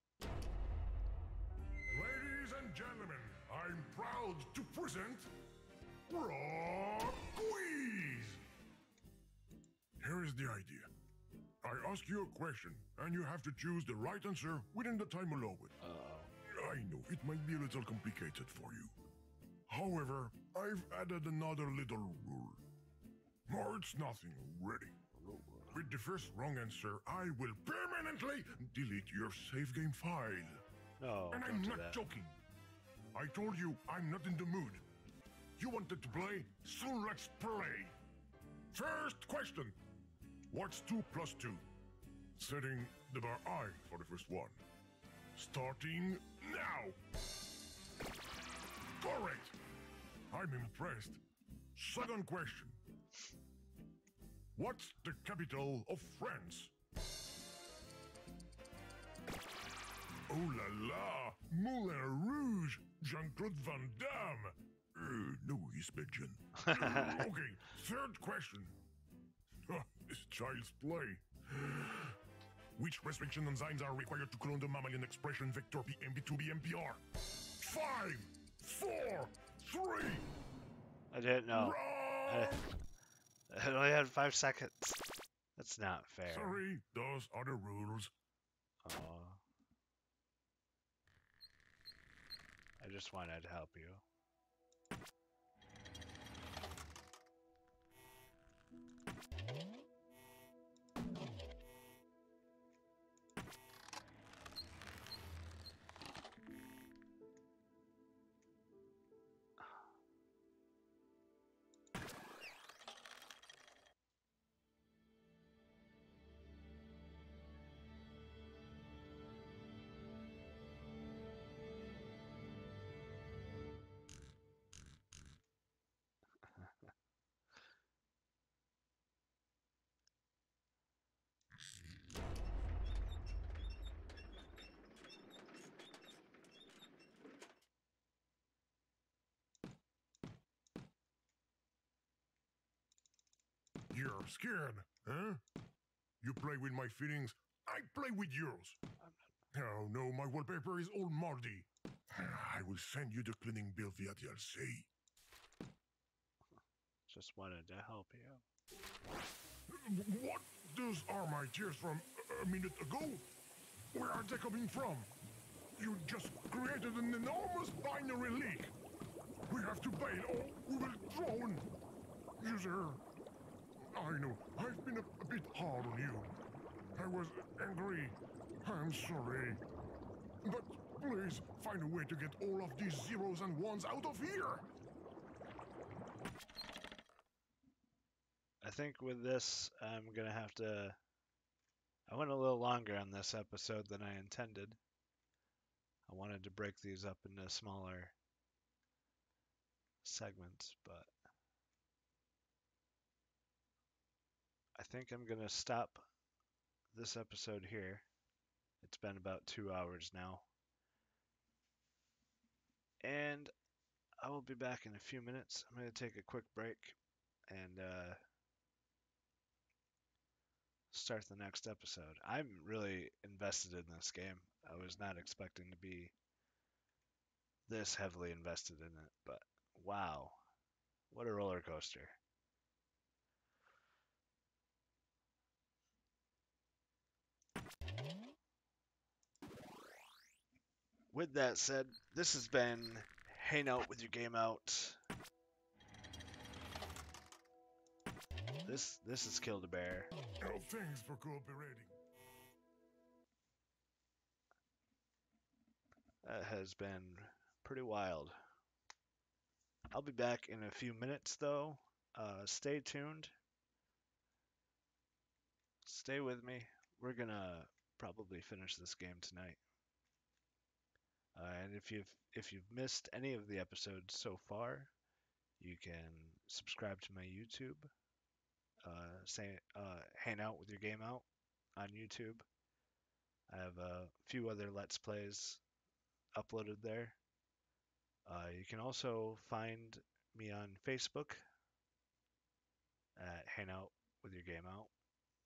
Speaker 2: Ladies and gentlemen, I'm proud to present Rock Quiz! Here is the idea. I ask you a question, and you have to choose the right answer within the time allowed.
Speaker 1: Uh-oh.
Speaker 2: I know it might be a little complicated for you. However, I've added another little rule. No, it's nothing, really. With the first wrong answer, I will permanently delete your save game file.
Speaker 1: No,
Speaker 2: and
Speaker 1: don't
Speaker 2: I'm
Speaker 1: do
Speaker 2: not
Speaker 1: that.
Speaker 2: joking. I told you I'm not in the mood. You wanted to play, so let's play. First question. What's two plus two? Setting the bar high for the first one. Starting now. Correct. I'm impressed. Second question. What's the capital of France? Oh la la! Moulin Rouge! Jean-Claude Van Damme! Uh, no, he's Belgian. Uh, okay, third question. It's child's play. Which restriction enzymes are required to clone the mammalian expression vector P M B two B M P R? Five, four, three.
Speaker 1: I didn't know.
Speaker 2: Wrong.
Speaker 1: I only had five seconds. That's not fair.
Speaker 2: Sorry, those are the rules.
Speaker 1: Aw. I just wanted to help you.
Speaker 2: scared, huh? You play with my feelings, I play with yours. Oh no, my wallpaper is all moldy. I will send you the cleaning bill via D L C.
Speaker 1: Just wanted to help you.
Speaker 2: What? Those are my tears from a minute ago? Where are they coming from? You just created an enormous binary leak. We have to bail or we will drown. User, I know, I've been a, a bit hard on you. I was angry. I'm sorry. But please find a way to get all of these zeros and ones out of here.
Speaker 1: I think with this, I'm gonna have to. I went a little longer on this episode than I intended. I wanted to break these up into smaller segments, but I think I'm gonna stop this episode here. It's been about two hours now. And I will be back in a few minutes. I'm going to take a quick break and uh, start the next episode. I'm really invested in this game. I was not expecting to be this heavily invested in it, but wow, what a roller coaster. With that said, this has been Hang Out with Your Game Out. This this is Killed a Bear.
Speaker 2: Oh, thanks for cooperating.
Speaker 1: That has been pretty wild. I'll be back in a few minutes though. Uh, stay tuned. Stay with me. We're gonna probably finish this game tonight. Uh, and if you've if you've missed any of the episodes so far, you can subscribe to my YouTube. Uh, say uh, hang out with your game out on YouTube. I have a few other Let's Plays uploaded there. Uh, you can also find me on Facebook at Hang Out with Your Game Out.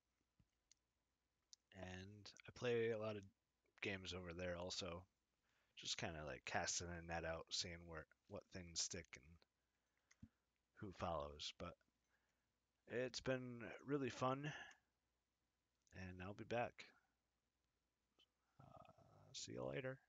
Speaker 1: And I play a lot of games over there also. Just kind of like casting a net out, seeing where what things stick and who follows. But it's been really fun, and I'll be back. Uh, see you later.